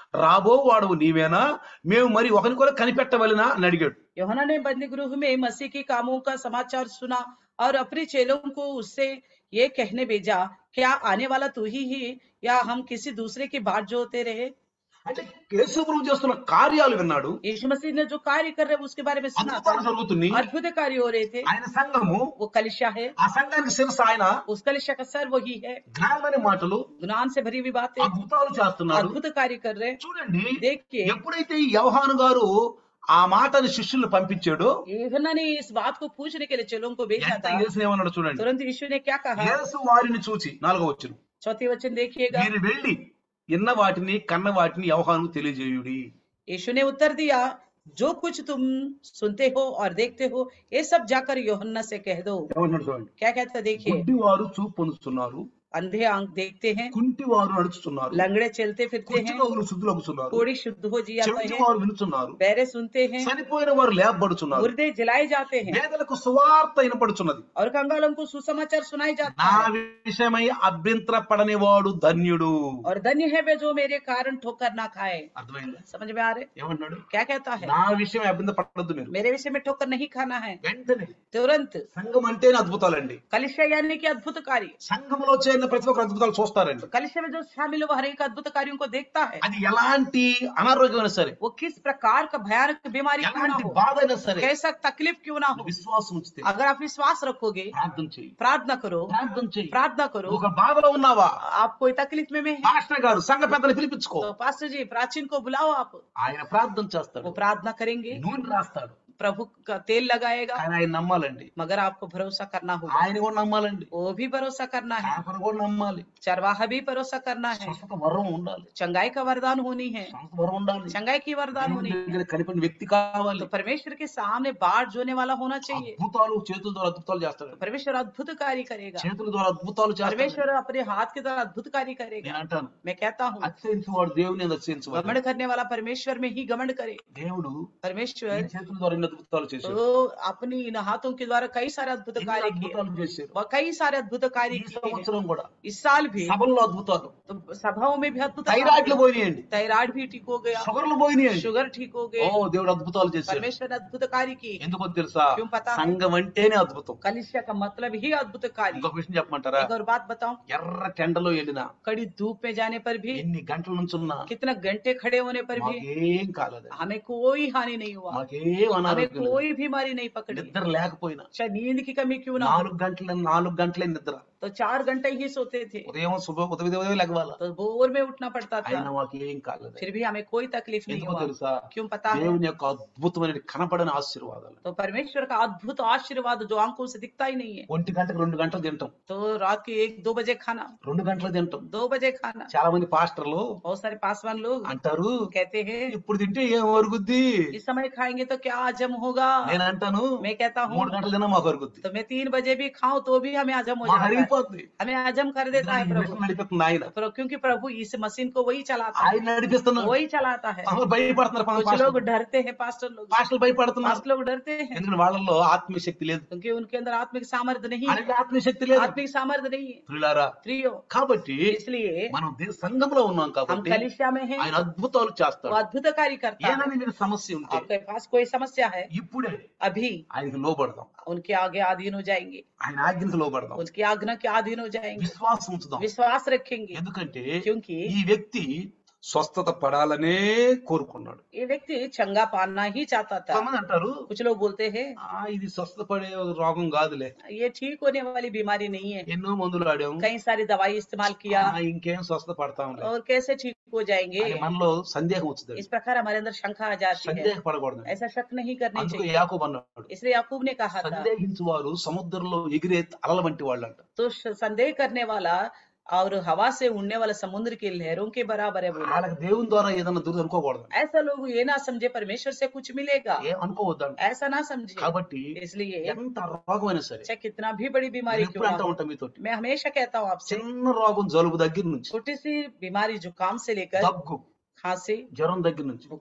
రాబో వాడవు నీవేనా, మేము మరి ఒకరిని కూడా కనిపెట్టవలెనా అని అడిగాడు. यूहन्ना ने बंदी गृह में मसीह के कामों का समाचार सुना और अपने चेलों को उससे ये कहने भेजा, क्या आने वाला तू ही है या हम किसी दूसरे की बाट जोते रहे? అంటే యేసు ప్రభు చేస్తున్న కార్యాలు విన్నాడు, यीशु मसीह ने जो कार्य कर रहे हैं उसके बारे में सुना था। అద్భుతాలు జరుగుతున్నాయి, अद्भुत कार्य हो रहे थे। ఆయన సంఘము, वो कलिशा है, ఆ సంఘానికి శిరస్సు ఆయన, उस कलिशा का सर वही है। జ్ఞానమైన మాటలు, ज्ञान से भरी हुई बातें, అద్భుతాలు చేస్తున్నాడు. अद्भुत कार्य कर रहे हैं। చూడండి, देखिए, ఎప్పుడైతే ఈ యోహాను గారు ఆ మాటని శిష్యులను పంపించాడో, यूहन्ना ने इस बात को पूछने के लिए चेलों को भेजा ఎంత था। యేసు ఏమన్నాడు చూడండి. तुरंत यीशु ने क्या कहा? యేసు వారిని చూచి, నాలుగో వచనం, चौथी वचन देखिएगा। మీరు వెళ్ళి ఇన్న వాటిని కన్న వాటిని యోహానుకు తెలియజేయుడి. यीशु ने उत्तर दिया, जो कुछ तुम सुनते हो और देखते हो ये सब जाकर यूहन्ना से कह दो। ఏమన్నాడు చూడండి. क्या कहता देखिए, గుడ్డివారు చూపు పొందుతున్నారు, अंधे आंख देखते हैं, కుంటివారు నడుచుతున్నారు, लंगड़े चलते फिरते हैं, కుష్ఠరోగులు శుద్ధులవుతున్నారు, कोढ़ी शुद्ध हो जाते हैं, చెవిటివారు వినుచున్నారు, बहरे सुनते हैं, చనిపోయిన వారు లేపబడుచున్నారు, मुर्दे जलाए जाते हैं పేదలకు సువార్త వినపడుచున్నది. और कंगालों को सुसमाचार सुनाई जाता నా है। విషయమై అభ్యంతర పడని వాడు ధన్యుడు. और धन्य है वे जो मेरे कारण ठोकर ना खाए। అర్థమైందా? समझ में आ रहे? ఏమన్నాడు? क्या कहता है? నా విషయం అభ్యంతర పడద్దు మీరు. मेरे विषय में ठोकर नहीं खाना है। వెంటనే तुरंत సంఘం అంటేనే అద్భుతాలండి. कलिशा यानी कि अद्भुत कार्य। సంఘంలో చేరిన ప్రతి ఒక్కరు అద్భుతాలు చూస్తారండి. कलिशा में जो शामिल हो हर एक अद्भुत कार्यों को देखता है। అది ఎలాంటి అనారోగ్యమైనా సరే, वो किस प्रकार का भयानक बीमारी क्यों ना ఎలాంటి हो, బాధ అయినా సరే, कैसा तकलीफ क्यों ना हो, విశ్వాసం ఉంచితే अगर आप विश्वास रखोगे, ప్రార్థన చేయి, प्रार्थना करो, ప్రార్థన చేయి. प्रार्थना करो। ఒక బాధలో ఉన్నావా, आप कोई तकलीफ में में है పాస్టర్ గారు సంఘ పెద్దలు పిలిపించుకో, तो पास्टर जी प्राचीन को बुलाओ। आप ఆయన ప్రార్థన చేస్తాడు, वो प्रार्थना करेंगे, నూనె రాస్తాడు, प्रभु का तेल लगाएगा, కానీ ఆయన నమ్మాలండి. मगर आपको भरोसा करना होगा। ఆయన కూడా నమ్మాలండి, वो भी भरोसा करना है, కాపరి కూడా నమ్మాలి, चरवाहा भी भरोसा करना है, స్వస్థత వరం ఉండాలి, चंगाई का वरदान होनी है, స్వస్థత వరం ఉండాలి, चंगाई की वरदान దేవుని होनी है। దగ్గర కనిపిన వ్యక్తి కావాలి. तो परमेश्वर के सामने बाढ़ जोने वाला होना चाहिए। అద్భుతాలు చేతుల ద్వారా అద్భుతాలు చేస్తాడు, परमेश्वर अद्भुत कार्य करेगा, చేతుల ద్వారా అద్భుతాలు చేస్తాడు. परमेश्वर अपने हाथ के द्वारा अद्भुत कार्य करेगा। నేను అంటాను, मैं कहता हूँ, అతిశయించు వాడు దేవుని అతిశయించువాడు. घमंड करने वाला परमेश्वर में ही घमंड करे। దేవుడు परमेश्वर ఈ చేతుల ద్వారా ఎన్ని అద్భుతాలు చేశాడు, तो अपनी इन हाथों के द्वारा कई सारे अद्भुत ఎన్ని कार्य किए, అద్భుతాలు చేశారు. वह कई सारे अद्भुत कार्य ఈ किए हैं। సంవత్సరం కూడా इस साल भी సభల్లో అద్భుతాలు, तो सभाओं में भी अद्भुत థైరాయిడ్లు పోయినాయండి, थायराइड भी ठीक हो गया, షుగర్లు పోయినాయండి. शुगर ठीक हो ఓ गए। దేవుడు అద్భుతాలు చేశాడు. परमेश्वर ने अद्भुत कार्य किए। ఎందుకో తెలుసా, क्यों पता है? సంఘం అంటేనే అద్భుతం. कलिसिया का मतलब ही अद्भुत कार्य। ఇంకొక విషయం చెప్పమంటారా, एक और बात बताऊं, ఎర్ర టెండలో వెళ్ళినా, कड़ी धूप में जाने पर भी, ఎన్ని గంటల నుంచి ఉన్నా कितना घंटे खड़े होने पर भी మాకేం కాలేదు, हमें कोई हानि नहीं हुआ, మాకేం हमें అనారోగ్యం లేదు. कोई बीमारी नहीं पकड़ी। నిద్ర లేకపోయినా चाहे नींद की कमी क्यों ना हो, నాలుగు గంటల నాలుగు గంటలే నిద్ర, तो चार घंटे ही सोते थे, ఉదయం శుభ ఉదయం ఉదయం లెగవాల, तो भोर में उठना पड़ता అయినా था, మాకేం కాలేదు. फिर भी हमें कोई तकलीफ नहीं ఎందుకో हुआ। తెలుసా, क्यों पता है? దేవుని యొక్క అద్భుతమైన కనపడని ఆశీర్వాదాలు. तो परमेश्वर का अद्भुत आशीर्वाद जो आंखों से दिखता ही नहीं है। ఒంటి గంటకు రెండు గంటలు తింటాం, तो रात के एक दो बजे खाना, రెండు గంటలు తింటాం. दो बजे खाना। చాలా మంది పాస్టర్లు बहुत सारे पासवान लोग అంటారు, कहते हैं ఇప్పుడు తింటే ఏం అరుగుద్ది. इस समय खाएंगे तो क्या हजम होगा। నేను అంటాను, मैं कहता हूँ, మూడు గంటలు తిన్నా మాకు అరుగుద్ది, तो मैं तीन बजे भी खाऊं तो भी हमें हजम हो మాకు जाता है, అరిగిపోద్ది. हमें हजम कर देता है प्रभु। నడిపిస్తుంది ఆయన, पर- क्योंकि प्रभु इस मशीन को वही चलाता है, ఆయన నడిపిస్తున్నాడు. वही चलाता है। అందరూ భయపడుతున్నారు, పాపం कुछ लोग डरते हैं, पास्टर लोग పాస్టర్లు భయపడుతున్నారు, पास्टर लोग डरते हैं, ఎందుకంటే వాళ్ళలో ఆత్మీయ శక్తి లేదు, क्योंकि उनके अंदर आत्मिक सामर्थ्य नहीं है, ఆయనకి ఆత్మీయ శక్తి లేదు. आत्मिक सामर्थ्य नहीं है। ప్రియులారా, प्रियो, కాబట్టి इसलिए మనం దే- సంఘంలో ఉన్నాం हम కాబట్టి कलिसिया में हैं, ఆయన అద్భుతాలు वो చేస్తాడు. अद्भुत कार्य करता है। ఏదైనా మీకు సమస్య ఉంటే आपके पास कोई समस्या है, ఇప్పుడే अभी ఆయనకి లోబడదాం, उनके आगे अधीन हो जाएंगे, ఆయన ఆజ్ఞకి లోబడదాం, उनकी आज्ञा के अधीन हो जाएंगे, విశ్వాసం ఉంచుదాం. विश्वास रखेंगे। ఎందుకంటే क्योंकि ఈ వ్యక్తి స్వస్థత పడాలనే కోరుకున్నాడు. ये व्यक्ति चंगा पाना ही चाहता था। కొంతమంది అంటారు, कुछ लोग बोलते हैं ఆ ఇది స్వస్థత పడే రోగం కాదులే, ये ठीक होने वाली बीमारी नहीं है, ఎన్నో మందులు ఆడాం, कई सारी दवाई इस्तेमाल किया ఆ, ఇంకేం స్వస్థత పడతాంలే और कैसे ठीक हो जाएंगे। అని మనలో సందేహం వచ్చింది. इस प्रकार हमारे अंदर शंका आ जाती है, సందేహ పడకూడదు. ऐसा शक नहीं करनी అందుకు चाहिए। యాకోబు అన్నాడు, इसलिए याकूब ने कहा था, సందేహించు వారు సముద్రంలో ఎగిరే అలల వంటి వాళ్ళు అంట. तो श- संदेह करने वाला और हवा से उड़ने वाला समुद्र की लहरों के बराबर है बोला। వాళ్ళకి దేవుని ద్వారా ఏదైనా దుర్ది అనుకోకూడదు, ऐसा लोग ये ना समझे परमेश्वर से कुछ मिलेगा, ఏం అనుకోవద్దంట. ऐसा ना समझे। కాబట్టి इसलिए ఎంత రోగమైనా సరే, चाहे कितना भी बड़ी बीमारी నేను क्यों ఎప్పుడు ना అంటా हो, ఉంటా మీతో, मैं हमेशा कहता हूँ आपसे, చిన్న రోగం జలుబు దగ్గర నుంచి, छोटी सी बीमारी जुकाम से लेकर దగ్గు खांसी, జ్వరం దగ్గర నుంచి, बुखार,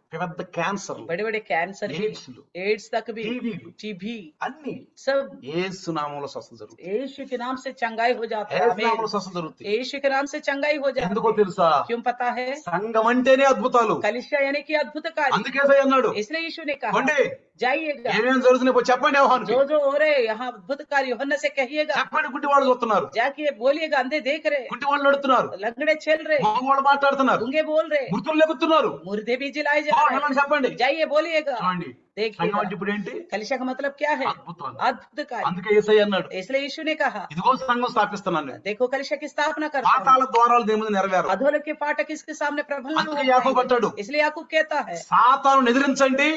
పెద్ద క్యాన్సర్, बड़े बड़े कैंसर भी, ఎయిడ్స్లు, एड्स तक भी, టీబీలు टीबी, అన్ని सब యేసు నామములో స్వస్థత జరుగుతుంది. यीशु के नाम से चंगाई हो जाता है। యేసు आमीन। నామములో స్వస్థత జరుగుతుంది. यीशु के नाम से चंगाई हो जाती ఎందుకో है। తెలుసా? क्यों पता है? సంఘం అంటేనే అద్భుతాలు. कलिसिया यानी कि अद्भुत कार्य। అందుకే యేసయ్య అన్నాడు, इसलिए यीशु ने कहा కొండి जाइएगा, ఏమేం జరుగుతున్నాయి పోయి చెప్పండి యోహానుకి. जो जो हो रहे यहाँ अद्भुत कार्य यूहन्ना से कहिएगा, చెప్పండి, గుడ్డి వాళ్ళు చూస్తున్నారు, जाके बोलिएगा, अंधे देख रहे, గుడ్డి వాళ్ళు నడుతున్నారు, लंगड़े चल रहे, వాళ్ళు మాట్లాడుతున్నారు, गूंगे बोल रहे, మృతులు లెగుతున్నారు. मुर्दे भी जिलाए जा ఓ, रहे వెళ్ళండి हैं। చెప్పండి. जाइए बोलिएगा, చూడండి, సంఘం देखिएगा। అంటే ఇప్పుడు ఏంటి? कलिसिया का मतलब क्या है? అద్భుతాలు. अद्भुत कार्य। అందుకే యేసయ్య అన్నాడు, इसलिए यीशु ने कहा ఇదిగో సంఘం స్థాపిస్తున్నాను నేను. देखो कलिसिया की स्थापना करता हूं। పాతాళ ద్వారాలు దేని ముందు నెరవేరు. अधोलोक के फाटक इसके सामने प्रबल न అందుకే हो యాకోబు पाएंगे। అంటాడు, इसलिए याकूब कहता है సాతాను ఎదిరించండి,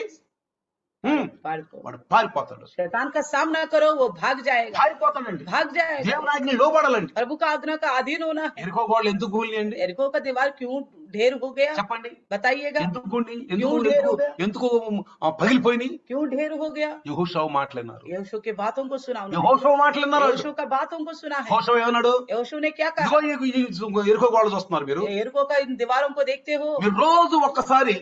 హ్మ్, पार- వాడు పారిపోతాడు. शैतान का सामना करो, वो भाग जाएगा, పారిపోతాడండి. भाग जाएगा। దేవుని ఆజ్ఞ లోబడాలండి. प्रभु का आज्ञा का अधीन होना है। ఎరుకో గోడలు ఎందుకు కూలినాయండి एरिको का दीवार क्यों ढेर हो गया? చెప్పండి. बताइएगा ఎందుకు కూలి, ఎందుకు క్యూ ఢేర్ ఎందుకు హోగా? ఎందుకు ఆ, పగిలిపోయినాయి? क्यों ढेर हो गया? యెహోషువ మాటలన్నారు. यहोशू के बातों को सुना उन्होंने। యెహోషువ మాటలన్నారు. यहोशू का बातों को सुना है। యెహోషువ ఏమన్నాడు? यहोशू ने क्या ఇదిగో कहा? ఈ- ఈ ఎరుకో గోడలు చూస్తున్నారు మీరు, एरिको का इन दीवारों को देखते हो, మీరు రోజు ఒక్కసారి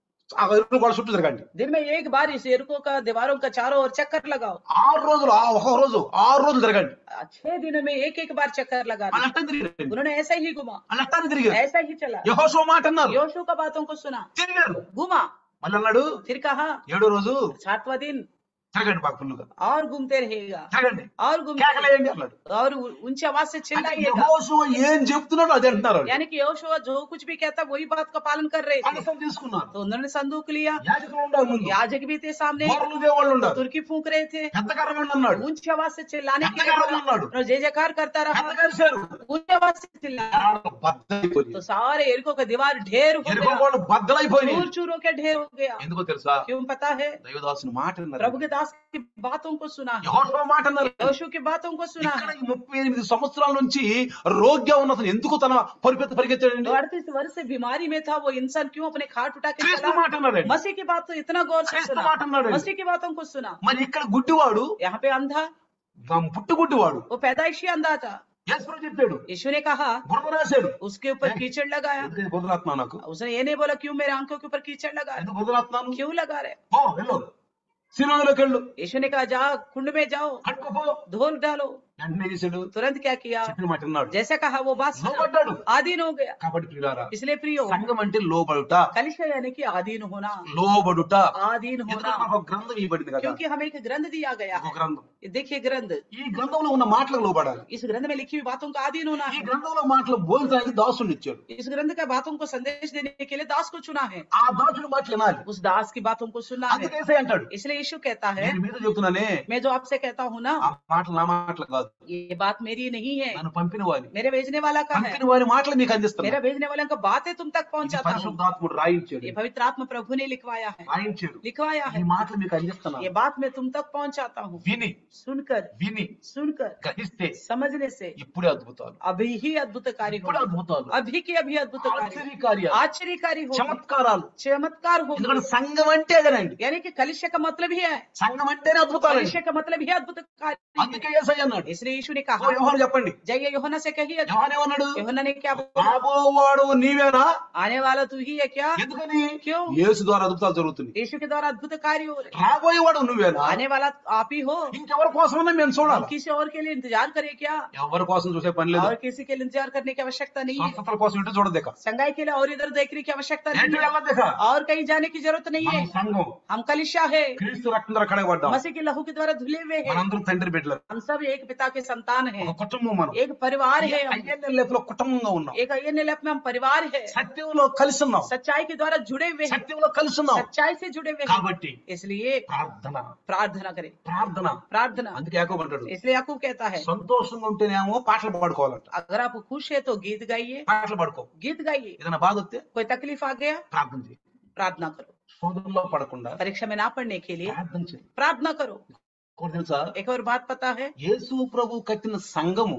ఆ ఎరుకో గోడ చుట్టూ తిరగండి. दिन में एक बार इस एरिको का दीवारों का चारों ओर चक्कर लगाओ। ఆరు రోజులు, ఆ ఒక రోజు ఆరు రోజులు తిరగండి. छह दिनों में एक एक बार चक्कर लगाना। వాళ్ళు అట్టని తిరిగారు, उन्होंने ऐसा ही घुमा, వాళ్ళు అట్టని తిరిగారు. ऐसा ही चला। యెహోషువ మాట అన్నారు, यहोशू का बातों को सुना, తిరిగారు. घुमा, మళ్ళీ అన్నాడు, फिर कहा ఏడో రోజు सातवां दिन తిరగండి బాగా ఫుల్లుగా और घूमते रहेगा, తిరగండి, और घूमते కేకలేయండి అన్నాడు. और ऊंची आवाज से అంటే चिल्लाइएगा। యెహోషువ ఏం చెప్తున్నాడో అదే అంటున్నారు వాళ్ళు. यानी कि यहोशू जो कुछ भी कहता वही बात का पालन कर रहे थे। అనుసరం తీసుకున్నారు. तो उन्होंने संदूक लिया, యాజకులు ఉండాలి ముందు, याजक भी थे सामने, గొర్రెలు దేవుళ్ళు ఉండాలి, तुर्की फूंक रहे थे, పెద్ద కర్రమండి అన్నాడు, ऊंची आवाज से चिल्लाने के పెద్ద लिए కర్రలు बोला। అన్నాడు, और जय जयकार करता रहा, పెద్ద కలిశారు. ऊंची आवाज से चिल्लाया, బద్దలైపోయింది. तो सारे एरिको का दीवार ढेर हो ఎరుకో गया, గోడలు బద్దలైపోయినాయి. चूर चूर के ढेर हो गया। ఎందుకో తెలుసా? क्यों पता है? దైవదాసుని మాట అన్నారు, प्रभु के दास की बातों को सुना है, యెహోషువ మాట అన్నారు. यहोशू की बातों को सुना ఇక్కడ है। ఈ ముప్పై ఎనిమిది సంవత్సరాల నుంచి రోగ్యం ఉన్న అతను ఎందుకు తన పరిపెత్తి పరిగెత్తాడండి? तो अड़तीस वर्ष से बीमारी में था वो इंसान क्यों अपने खाट उठा के క్రీస్తు चला? మాట అన్నాడండి. मसीह की बात तो इतना गौर से క్రీస్తు सुना, మాట అన్నాడండి. मसीह की बातों को सुना। మరి ఇక్కడ గుడ్డివాడు, यहाँ पे अंधा, పుట్టు గుడ్డివాడు, वो पैदाइशी अंधा था। యేసు చెప్పాడు, यीशु ने कहा, బురద రాశాడు. उसके ऊपर कीचड़ लगाया। ఎందుకు బురదరాత్మ నాకు? उसने ये नहीं बोला क्यों मेरे आंखों के ऊपर कीचड़ लगा रहे? ఎందుకు బురదరాత్మను? क्यों लगा रहे? పో వెళ్ళు, సినిమాలోకి వెళ్ళు, यीशु ने कहा जाओ कुंड में जाओ, కట్టుకోపో. धोल डालो। వెంటనే చేశాడు, तुरंत क्या किया? చెప్పిన మాట విన్నాడు, जैसा कहा वो बात सुना, లోబడ్డాడు. आधीन हो गया। కాబట్టి ప్రియులారా, इसलिए प्रियो, సంఘం అంటే లోబడుట, कलिशा यानी कि आधीन होना, లోబడుట. आधीन ఎందుకంటే होना, మనకు ఒక గ్రంథం ఇవ్వబడింది కదా, क्योंकि हमें एक ग्रंथ दिया गया ఒక है। గ్రంథం. देखिए ग्रंथ, ఈ గ్రంథంలో ఉన్న మాటలకు లోబడాలి. इस ग्रंथ में लिखी हुई बातों का अधीन होना ఈ है। గ్రంథంలో మాటలు బోధించడానికి దాసుని ఇచ్చాడు. इस ग्रंथ का बातों को संदेश देने के लिए दास को चुना है। ఆ దాసుడి మాటలు వినాలి. उस दास की बातों को सुनना है। అందుకే యేసయ్య అంటాడు, इसलिए यीशु कहता है, నేను మీతో చెప్తున్నానే, मैं जो आपसे कहता हूँ ना, ఆ మాటలు నా మాటలు కాదు, ये बात मेरी नहीं है, నన్ను పంపిన వారి मेरे भेजने वाला का है। పంపిన వారి మాటలు మీకు అందిస్తున్నా. मेरा भेजने वाले का बातें तुम तक ఇది पहुंचाता हूँ। పరిశుద్ధాత్ముడు రాయించాడు, ये पवित्र आत्मा प्रभु ने लिखवाया है, రాయించాడు. लिखवाया ఈ है। మాటలు మీకు అందిస్తున్నా. ये बात मैं तुम तक पहुंचाता हूँ। విని सुनकर విని सुनकर గ్రహిస్తే समझने से ఇప్పుడే అద్భుతాలు, अभी ही अद्भुत कार्य ఇప్పుడే हो, అద్భుతాలు, अभी के अभी अद्भुत कार्य, ఆశ్చర్యకార్యాలు, आश्चर्यकारी हो, చమత్కారాలు. चमत्कार हो। ఎందుకంటే సంఘం అంటే అదేనండి, यानी कि कलिशा का मतलब ही है, సంఘం అంటేనే అద్భుతాలు. कलिशा का मतलब ही अद्भुत कार्य అందుకే है। యేసయ్య అన్నాడు, इसलिए यीशु ने ఓ कहा, యోహాను చెప్పండి, जाइए यूहन्ना से कहिए। యోహాను ఏమన్నాడు? यूहन्ना ने क्या बोला? రాబోవాడు నీవేనా? आने वाला तू ही है क्या? ఎందుకని? क्यों? యేసు ద్వారా అద్భుతాలు జరుగుతున్నాయి. यीशु के द्वारा अद्भुत कार्य हो रहे, రాబోయేవాడు నువ్వేనా? आने वाला आप ही हो। ఇంకెవరి కోసమన్నా మేము हम చూడాలి. किसी और के लिए इंतजार करें क्या? ఎవరి కోసం చూసే పని లేదు. और किसी के लिए इंतजार करने की आवश्यकता नहीं है। స్వస్థతల కోసం ఇటు చూడదేక, संगाई के लिए और इधर देखने की आवश्यकता ఎటు नहीं है, వెళ్ళదేక. और कहीं जाने की जरूरत नहीं మన है। సంఘం हम कलिशा है, క్రీస్తు రక్తం ద్వారా కడగబడ్డాం. मसीह के लहू के द्वारा धुले हुए हैं। మనందరం తండ్రి బిడ్డలు, हम सब एक पिता के संतान हैं, ఒక కుటుంబం. మనం एक परिवार है। हम ఐఎన్ఎల్ లైఫ్ లో కుటుంబంగా ఉన్నాం. एक अय्यन में हम परिवार है, సత్యంలో కలిసి ఉన్నాం, सच्चाई के द्वारा जुड़े हुए हैं, సత్యంలో కలిసి ఉన్నాం. सच्चाई से जुड़े हुए हैं। కాబట్టి इसलिए ప్రార్థన प्रार्थना करें, ప్రార్థన प्रार्थना। అందుకే యాకోబు అంటాడు, इसलिए याकूब कहता है, సంతోషంగా ఉంటేనేమో పాటలు పాడుకోవాలంట. अगर आप खुश है तो गीत गाइए, పాటలు పాడుకో. गीत गाइए। ఏదైనా బాధ వస్తే कोई तकलीफ आ गया, ప్రార్థన చేయి. प्रार्थना करो। శోధనలో పడకుండా परीक्षा में ना पढ़ने के लिए ప్రార్థన చేయి. प्रार्थना करो। ఇంకోటి తెలుసా, एक और बात पता है, యేసు ప్రభు కట్టిన సంఘము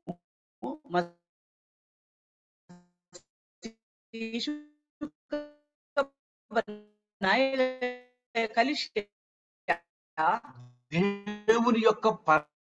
यीशु का बनाए गए कलिसिया దేవుని యొక్క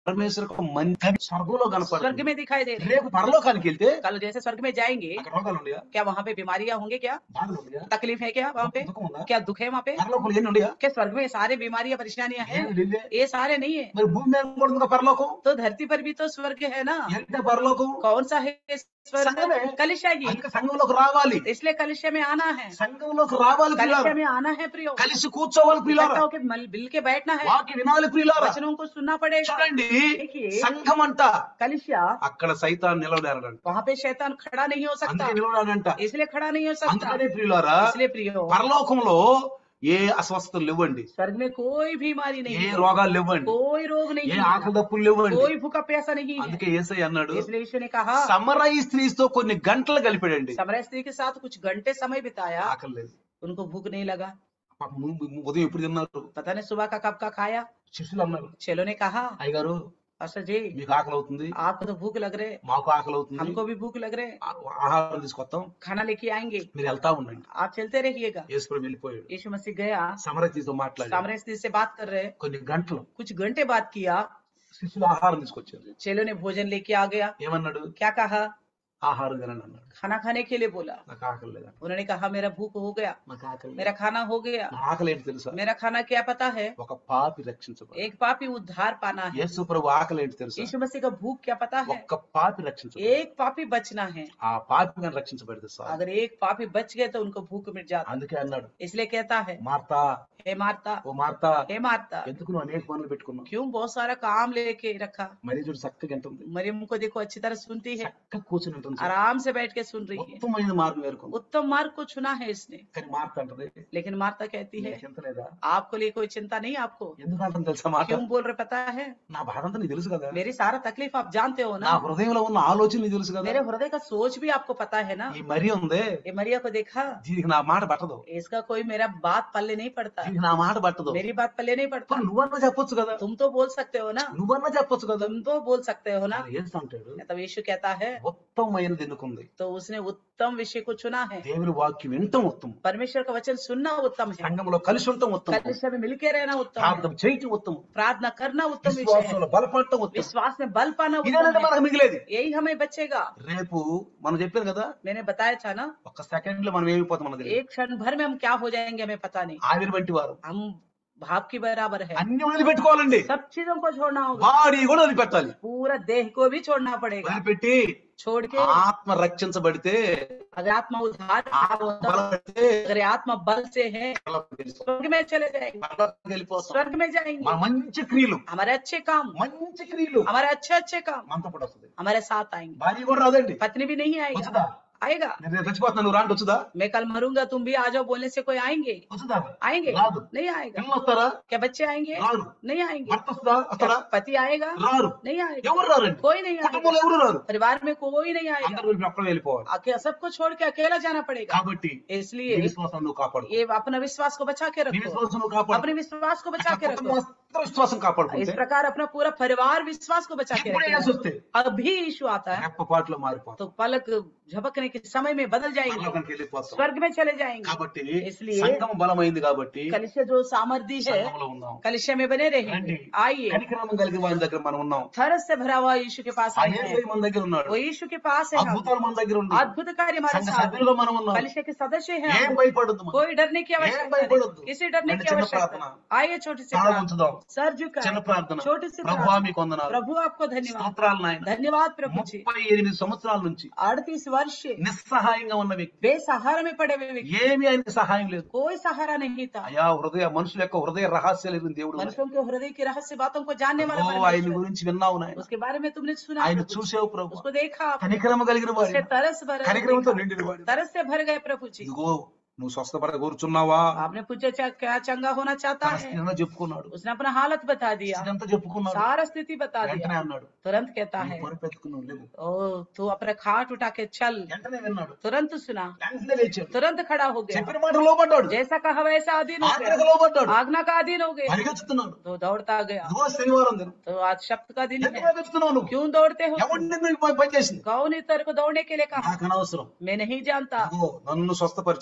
పరమేశ్వర యొక్క మందిరం స్వర్గంలో स्वर्ग కనపడుతుంది. में दिखाई दे रहे हैं। రేపు పరలోకానికి వెళ్తే कल जैसे स्वर्ग में जाएंगे, అక్కడ రోగాలు ఉండయా, क्या वहाँ पे बीमारियां होंगे? क्या బాధలు ఉండయా, तकलीफ है? क्या वहाँ पे దుఃఖం ఉందా, क्या दुख है? वहाँ पे పరలోకంలో ఎన్ని ఉండయా? क्या स्वर्ग में सारे बीमारियां परेशानियां हैं? ఏమి లేవే. ये सारे नहीं है। మరి భూమి మీద కూడా ఉందిగా పరలోకం. तो धरती पर भी तो स्वर्ग है ना। ఏంటంటే పరలోకం कौन सा है स्वर्ग? संगम है। कलिशा ही। అందుకే సంఘంలోకి రావాలి, इसलिए कलिशा में आना है, సంఘంలోకి రావాలి कलिशा ప్రియులారా, में आना है प्रियो, కలిసి కూర్చోవాలి ప్రియులారా, इकट्ठा होके मल- मिल के बैठना है, వాక్య వినాలి ప్రియులారా. वचनों को सुनना पड़ेगा। చూడండి, देखिए, సంఘం అంట कलिशा అక్కడ సైతాన్ నిలవడారంట, वहाँ पे शैतान खड़ा नहीं हो सकता, అందుకే నిలవడాడంట. इसलिए खड़ा नहीं हो सकता। అందుకనే ప్రియులారా, इसलिए प्रियो, పరలోకంలో ఏ అస్వస్థతలు లేవండి, स्वर्ग में कोई बीमारी नहीं ఏ है, రోగాలు లేవండి, कोई रोग नहीं ఏ है, ఆకలి దప్పులు లేవండి. कोई भूखा प्यासा नहीं है। అందుకే యేసయ్య అన్నాడు, इसलिए यीशु ने कहा, సమరయ స్త్రీతో కొన్ని గంటలు గలిపాడండి, समरय स्त्री के साथ कुछ घंटे समय बिताया, ఆకలి లేదు. उनको भूख नहीं लगा। పాపం ముందు ఉదయం ఎప్పుడు తిన్నారు, पता नहीं सुबह का कब का खाया। శిష్యులు అన్నారు, चेलों ने कहा, అయ్యగారు पास्टर जी మీకు ఆకలి అవుతుంది, आपको तो भूख लग रहे, మాకు ఆకలి అవుతుంది, हमको भी भूख लग रहे, ఆ- ఆహారం తీసుకొస్తాం, खाना लेके आएंगे, మీరు వెళ్తా ఉండండి. आप चलते रहिएगा। యేసుప్రభు వెళ్ళిపోయాడు. यीशु मसीह गया, సమరయ స్త్రీతో మాట్లాడి सामरय स्त्री से बात कर रहे, కొన్ని గంటలు कुछ घंटे बात किया, శిష్యులు ఆహారం తీసుకొచ్చారు. चेलों ने भोजन लेके आ गया। ఏమన్నాడు, क्या कहा? ఆహారం తినండి అన్నాడు. खाना खाने के लिए बोला। నాకు ఆకలి లేదా, उन्होंने कहा मेरा भूख हो गया, నాకు ఆకలి లేదు. मेरा खाना हो गया। నా ఆకలి ఏంటి తెలుసా, मेरा खाना क्या पता है? ఒక పాపి రక్షించబడి. एक पापी उद्धार पाना है। యేసు ప్రభు ఆకలి ఏంటి తెలుసా, यीशु मसीह का भूख क्या पता है? ఒక్క పాపి రక్షించబడి. एक पापी बचना है। ఆ పాపి కానీ రక్షించబడితే సార్. अगर एक पापी बच गए तो उनको भूख मिट जाता। అందుకే అన్నాడు, इसलिए कहता है, మార్తా हे मार्ता, ఓ మార్తా, हे मार्ता, ఎందుకు నువ్వు అనేక పనులు పెట్టుకున్నావు, क्यों बहुत सारा काम लेके रखा? మరి చూడు చక్కగా ఉంటుంది, मरियम को देखो अच्छी तरह सुनती है, చక్కగా కూర్చుని ఉంటుంది సార్. आराम से बैठ के सुन रही है। ఉత్తమమైన మార్గం వేరుకుంది. उत्तम मार्ग को चुना है इसने। కానీ మార్త అంటది, लेकिन मार्ता कहती है, నీకు చింత లేదా, आपको लिए कोई चिंता नहीं आपको? ఎందుకు అంటుంది తెలుసా మాట, क्यों बोल रहे पता है? నా బాధ అంతా నీకు తెలుసు కదా, मेरी सारा तकलीफ आप जानते हो నా ना, హృదయంలో ఉన్న ఆలోచన నీకు తెలుసు కదా. मेरे हृदय का सोच भी आपको पता है ना। ఈ మరి ఉందే, ये मरिया को देखा, దీనికి నా మాట పట్టదు, इसका कोई मेरा बात पल्ले नहीं पड़ता, దీనికి నా మాట పట్టదు. मेरी बात पल्ले नहीं पड़ता। పోనీ నువ్వన్నా చెప్పొచ్చు కదా, तुम तो बोल सकते हो ना, నువ్వన్నా చెప్పొచ్చు కదా. तुम तो बोल सकते हो ना। యేసు అంటాడు, तब यीशु कहता है, ఉత్తమమైనది ఎన్నుకుంది, तो उसने उत्तम विषय को चुना है। దేవుని వాక్యం వినటం ఉత్తమం, परमेश्वर का वचन सुनना उत्तम है, సంఘంలో కలిసి ఉండటం ఉత్తమం, कलिशा में मिलके रहना उत्तम है, ప్రార్థన చేయటం ఉత్తమం, प्रार्थना करना उत्तम विषय है, విశ్వాసంలో బలపడటం ఉత్తమం. विश्वास में बल पाना उत्तम ఇదేనంటే है। మనకు మిగిలేది. यही हमें बचेगा। రేపు మనం చెప్పారు కదా, मैंने बताया था ना, ఒక్క సెకండ్ లో మనం ఏమైపోతాం మనకు తెలియదు. एक क्षण भर में हम क्या हो जाएंगे हमें पता नहीं। ఆవిరి వంటి వారు हम भाप की बराबर है, అన్ని వదిలిపెట్టుకోవాలండి, सब चीजों को छोड़ना होगा, బాడీ కూడా వదిలిపెట్టాలి. पूरा देह को भी छोड़ना पड़ेगा। వదిలిపెట్టి छोड़ के ఆత్మ రక్షించబడితే, अगर आत्मा उद्धार ఆత్మ होता, బలపడితే अगर आत्मा बल से है, పరలోకానికి వెళ్ళిపోతాం. स्वर्ग में चले जाएंगे, పరలోకానికి వెళ్ళిపోతాం. स्वर्ग में जाएंगे। మన మంచి క్రియలు, हमारे अच्छे काम, మంచి క్రియలు हमारे अच्छे अच्छे काम మనతో పాటు వస్తుంది. हमारे साथ आएंगे। భార్య కూడా రాదండి, पत्नी भी नहीं వచ్చుదా, आएगा, आएगा। నేను చచ్చిపోతున్నా నువ్వు రాండి, వచ్చుదా, मैं कल मरूंगा तुम भी आ जाओ बोलने से कोई आएंगे? వచ్చుదా, आएंगे? రాదు. नहीं आएगा। పిల్లలు వస్తారా, क्या बच्चे आएंगे? రారు. नहीं आएंगे। భర్త వస్తుందా, వస్తాడా, क्या पति आएगा? రారు. नहीं आएगा। ఎవరు రారండి, कोई नहीं आएगा। కుటుంబంలో ఎవరు రారు, परिवार में कोई नहीं आएगा। అందరూ వెళ్ళి ఒక్కడే వెళ్ళిపోవాలి. अके- सबको छोड़ के अकेला जाना पड़ेगा। కాబట్టి इसलिए నీ విశ్వాసం నువ్వు కాపాడు, ये अपना विश्वास को बचा के నీ रखो, విశ్వాసం నువ్వు కాపాడు. अपने विश्वास को बचा के కుటుంబం रखो। అంతా విశ్వాసం इस కాపాడుకుంటే प्रकार अपना पूरा परिवार विश्वास को बचा के ఇప్పుడే యేసు रखेगा। వస్తే अभी यीशु आता है రెప్పపాటులో మారిపోతాం, तो पलक झपकने के समय में बदल जाएंगे, పరలోకానికి వెళ్ళిపోతాం. स्वर्ग में चले जाएंगे। కాబట్టి इसलिए సంఘం బలమైంది కాబట్టి कलिशा जो सामर्थ्य है, సంఘంలో ఉందాం. कलिशा में बने रहेंगे। రండి. आइए, కనికరామం కలిగిన వారి దగ్గర మనం ఉన్నాం. थरस से भरा हुआ यीशु के पास ఆ आए हैं। యేసయ్య మన దగ్గర ఉన్నాడు, वो यीशु के पास है, हम అద్భుతాలు మన దగ్గర ఉంది. अद्भुत कार्य हमारे సంఘ साथ है। సభ్యులుగా మనం ఉన్నాం. कलिशा के सदस्य हैं ఏం हम। భయపడద్దు మనం. कोई डरने की ఏం आवश्यकता భయపడొద్దు. नहीं, किसी डरने రండి, की చిన్న आवश्यकता ప్రార్థన. नहीं। आइए छोटी सी తల प्रार्थना, ఉంచుదాం. सर झुकाएं, చిన్న ప్రార్థన. छोटी सी ప్రభువా प्रार्थना। మీకు వందనాలు, प्रभु आपको धन्यवाद, స్తోత్రాలు నాయన. धन्यवाद प्रभु जी। ముప్పై ఎనిమిది సంవత్సరాల నుంచి अड़तीस वर्ष से నిస్సహాయంగా ఉన్న వ్యక్తి, बेसहारा में पड़े हुए व्यक्ति, ఏమీ ఆయనకి సహాయం లేదు. कोई सहारा नहीं था। అయా హృదయ మనుషుల యొక్క హృదయ రహస్యాలు ఎరిగిన దేవుడు ఉన్నాడు. मनुष्यों के हृदय की रहस्य बातों को जानने वाला ఓ ఆయన परमेश्वर, గురించి విన్నావు నాయన, उसके बारे में तुमने सुना ఆయన प्रभु जी। చూసావు ప్రభు, उसको देखा आपने, కనికరమ కలిగిన వాడు, उससे तरस भर కనికరంతో నిండిన వాడు. तरस से भर गए प्रभु जी। ఇదిగో నువ్వు స్వస్థపడ కూర్చున్నావా, आपने पूछा चा- क्या चंगा होना चाहता తన है? స్థితిని చెప్పుకున్నాడు, उसने अपना हालत बता दिया, స్థితింతా చెప్పుకున్నాడు. सारा स्थिति बता दिया। వెంటనే అన్నాడు, तुरंत कहता है, పొరపెత్తుకున్నావు లేవు. ओ तू अपना खाट उठा के चल। వెంటనే విన్నాడు, तुरंत सुना, వెంటనే లేచాడు, तुरंत खड़ा हो गया, చెప్పిన మాట లోపడ్డాడు, जैसा कहा वैसा अधीन हो ఆజ్ఞకు गया, లోపడ్డాడు, आज्ञा का अधीन हो गया, పరిగెత్తుతున్నాడు. तो दौड़ता गया। ఇదిగో శనివారం దినం, तो आज शब्द का दिन ఎందుకు है, పరిగెత్తుతున్నావు నువ్వు, क्यों दौड़ते हो? ఎవడు నిన్ను ఈ పని చేసింది, कौन इस तरह को दौड़ने के लिए कहा? నాకు అనవసరం. मैं नहीं जानता। ఇదిగో నన్ను స్వస్థపరిచిన వాడు,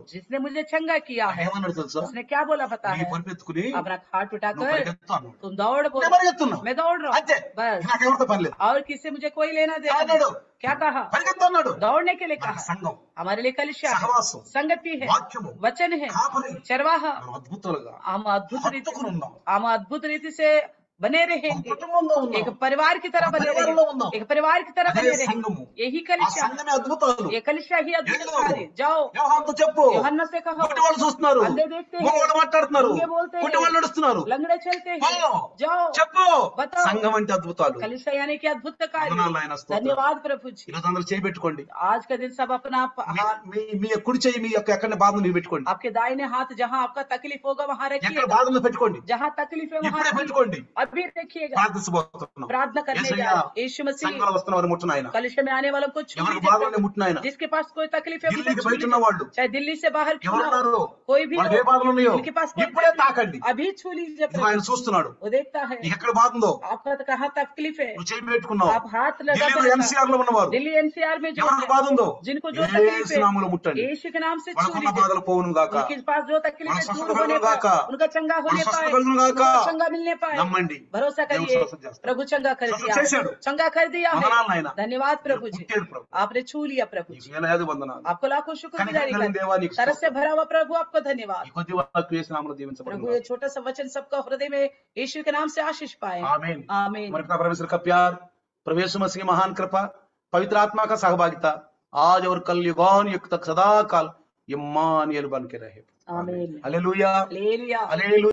जिसने मुझे चंगा किया ఆయన है ఏమన్నాడు తెలుసా? उसने क्या बोला पता నీ है? పరిపెత్తుకుని अपना खाट నువ్వు उठाकर పరిగెత్తు అన్నాడు. तुम दौड़ बोल నేను పరిగెత్తున్నా मैं दौड़ रहा అంతే, हूँ बस, నాకెవరితో పని లేదు और किससे मुझे कोई लेना देना नहीं। అన్నాడు. क्या कहा? పరిగెత్తు అన్నాడు. दौड़ने के लिए మన कहा। సంఘం, हमारे लिए कलिशा है, సహవాసం, संगति है, వాక్యము, वचन है, కాపరి, चरवाहा। మనం అద్భుతాలుగా हम अद्भुत रीति హత్తుకుని ఉందాం. हम अद्भुत रीति से बने ఒక रहेंगे, కుటుంబంలో एक ఉన్నాం. परिवार की तरह ఒక बने పరివారంలో रहेंगे, ఉన్నాం. एक परिवार की तरह అదే बने रहेंगे। సంఘము, यही ఆ कलिशा, సంఘమే అద్భుతాలు. ये कलिशा ही अद्भुत ఏదో कार्य। जाओ యోహానుతో చెప్పు. యోహన్నా से कहो, గుడ్డి వాళ్ళు చూస్తున్నారు, अंधे देखते हैं, మగవాళ్ళు మాట్లాడుతున్నారు, गूंगे बोलते हैं, గుడ్డి వాళ్ళు నడుస్తున్నారు. लंगड़े चलते हैं। పో, जाओ చెప్పు. बताओ। సంఘం అంటే అద్భుతాలు. कलिशा यानी कि अद्भुत कार्य। వందనాలు నాయన, స్తోత్రం. धन्यवाद प्रभु जी। ఈరోజు అందరూ చేయబెట్టుకోండి. आज का दिन सब अपना प- మీ- हाथ, మీ మీ కుడి చెయ్యి మీ యొక్క ఎక్కడ బాధను మీరు పెట్టుకోండి. आपके दाहिने हाथ जहाँ आपका तकलीफ होगा वहाँ ఎక్కడ रखिएगा, బాధను పెట్టుకోండి. जहाँ तकलीफ है वहाँ ఇప్పుడే रखिएगा। పెట్టుకోండి. अभी रखिएगा, ప్రార్థించబోతున్నాం. प्रार्थना करने जा యేసయ్యా, रहे हैं। यीशु मसीह సంఘంలో వస్తున్న వారిని ముట్టను ఆయన. कलिशा में आने वालों को छू ఎవరికి लीजिए బాధలు प्रभु। ముట్టను ఆయన. जिसके पास कोई तकलीफ है ఢిల్లీకి उनको छू బయట ఉన్న लीजिए। వాళ్ళు चाहे दिल्ली से बाहर क्यों ना ఎవరున్నారు, हो, कोई भी వాళ్ళకి ఏ हो, బాధలు ఉన్నాయో उनके पास कोई ఇప్పుడే तकलीफ- తాకండి. अभी छू लीजिए ఇదిగో प्रभु। ఆయన చూస్తున్నాడు. वो देखता है నీకు ఎక్కడ బాధ ఉందో आपका तो कहाँ तकलीफ है, నువ్వు చేయి పెట్టుకున్నావు. आप हाथ लगा ఢిల్లీలో कर ఎన్సీఆర్ లో ఉన్నవారు दिल्ली एनसीआर में जो ఎవరికి है, బాధ ఉందో जिनको जो तकलीफ యేసు है నామములో ముట్టండి. यीशु के नाम से छू వాళ్ళకున్న लीजिए। బాధలు పోవును గాక. उनके पास जो तकलीफ है వాళ్ళ दूर స్వస్థత होने కలుగును గాక. पाए, उनका चंगा होने వాళ్ళ స్వస్థత पाए, కలుగును గాక. उनको चंगा मिलने पाए। నమ్మండి. भरोसा దేవుడు करिए, స్వస్థత చేస్తాడు. प्रभु चंगा कर స్వస్థత दिया, చేశాడు. चंगा कर दिया వందనాలు है। నాయన. धन्यवाद प्रभु जी, ముట్టాడు ప్రభు. आपने छू लिया प्रभु నీకు जी। వేలాది వందనాలు. आपको लाखों शुक्र కనికరం गुजारी కలిగిన దేవా कर నీకు तरस से స్తోత్రం. भरा हुआ प्रभु आपको धन्यवाद। ఈ కొద్ది వాక్కు యేసు నామములో प्रभु దీవించబడును ये గాక. छोटा सा वचन सबका हृदय में यीशु के नाम से आशीष पाए। आमीन. आमीन। हमारे पिता परमेश्वर का प्यार, प्रभु यीशु मसीह की महान कृपा, पवित्र आत्मा का सहभागिता आज और कल युगान युग तक सदा काल इम्मानुएल बन के रहे। आमीन। Hallelujah, hallelujah. हालेलुया।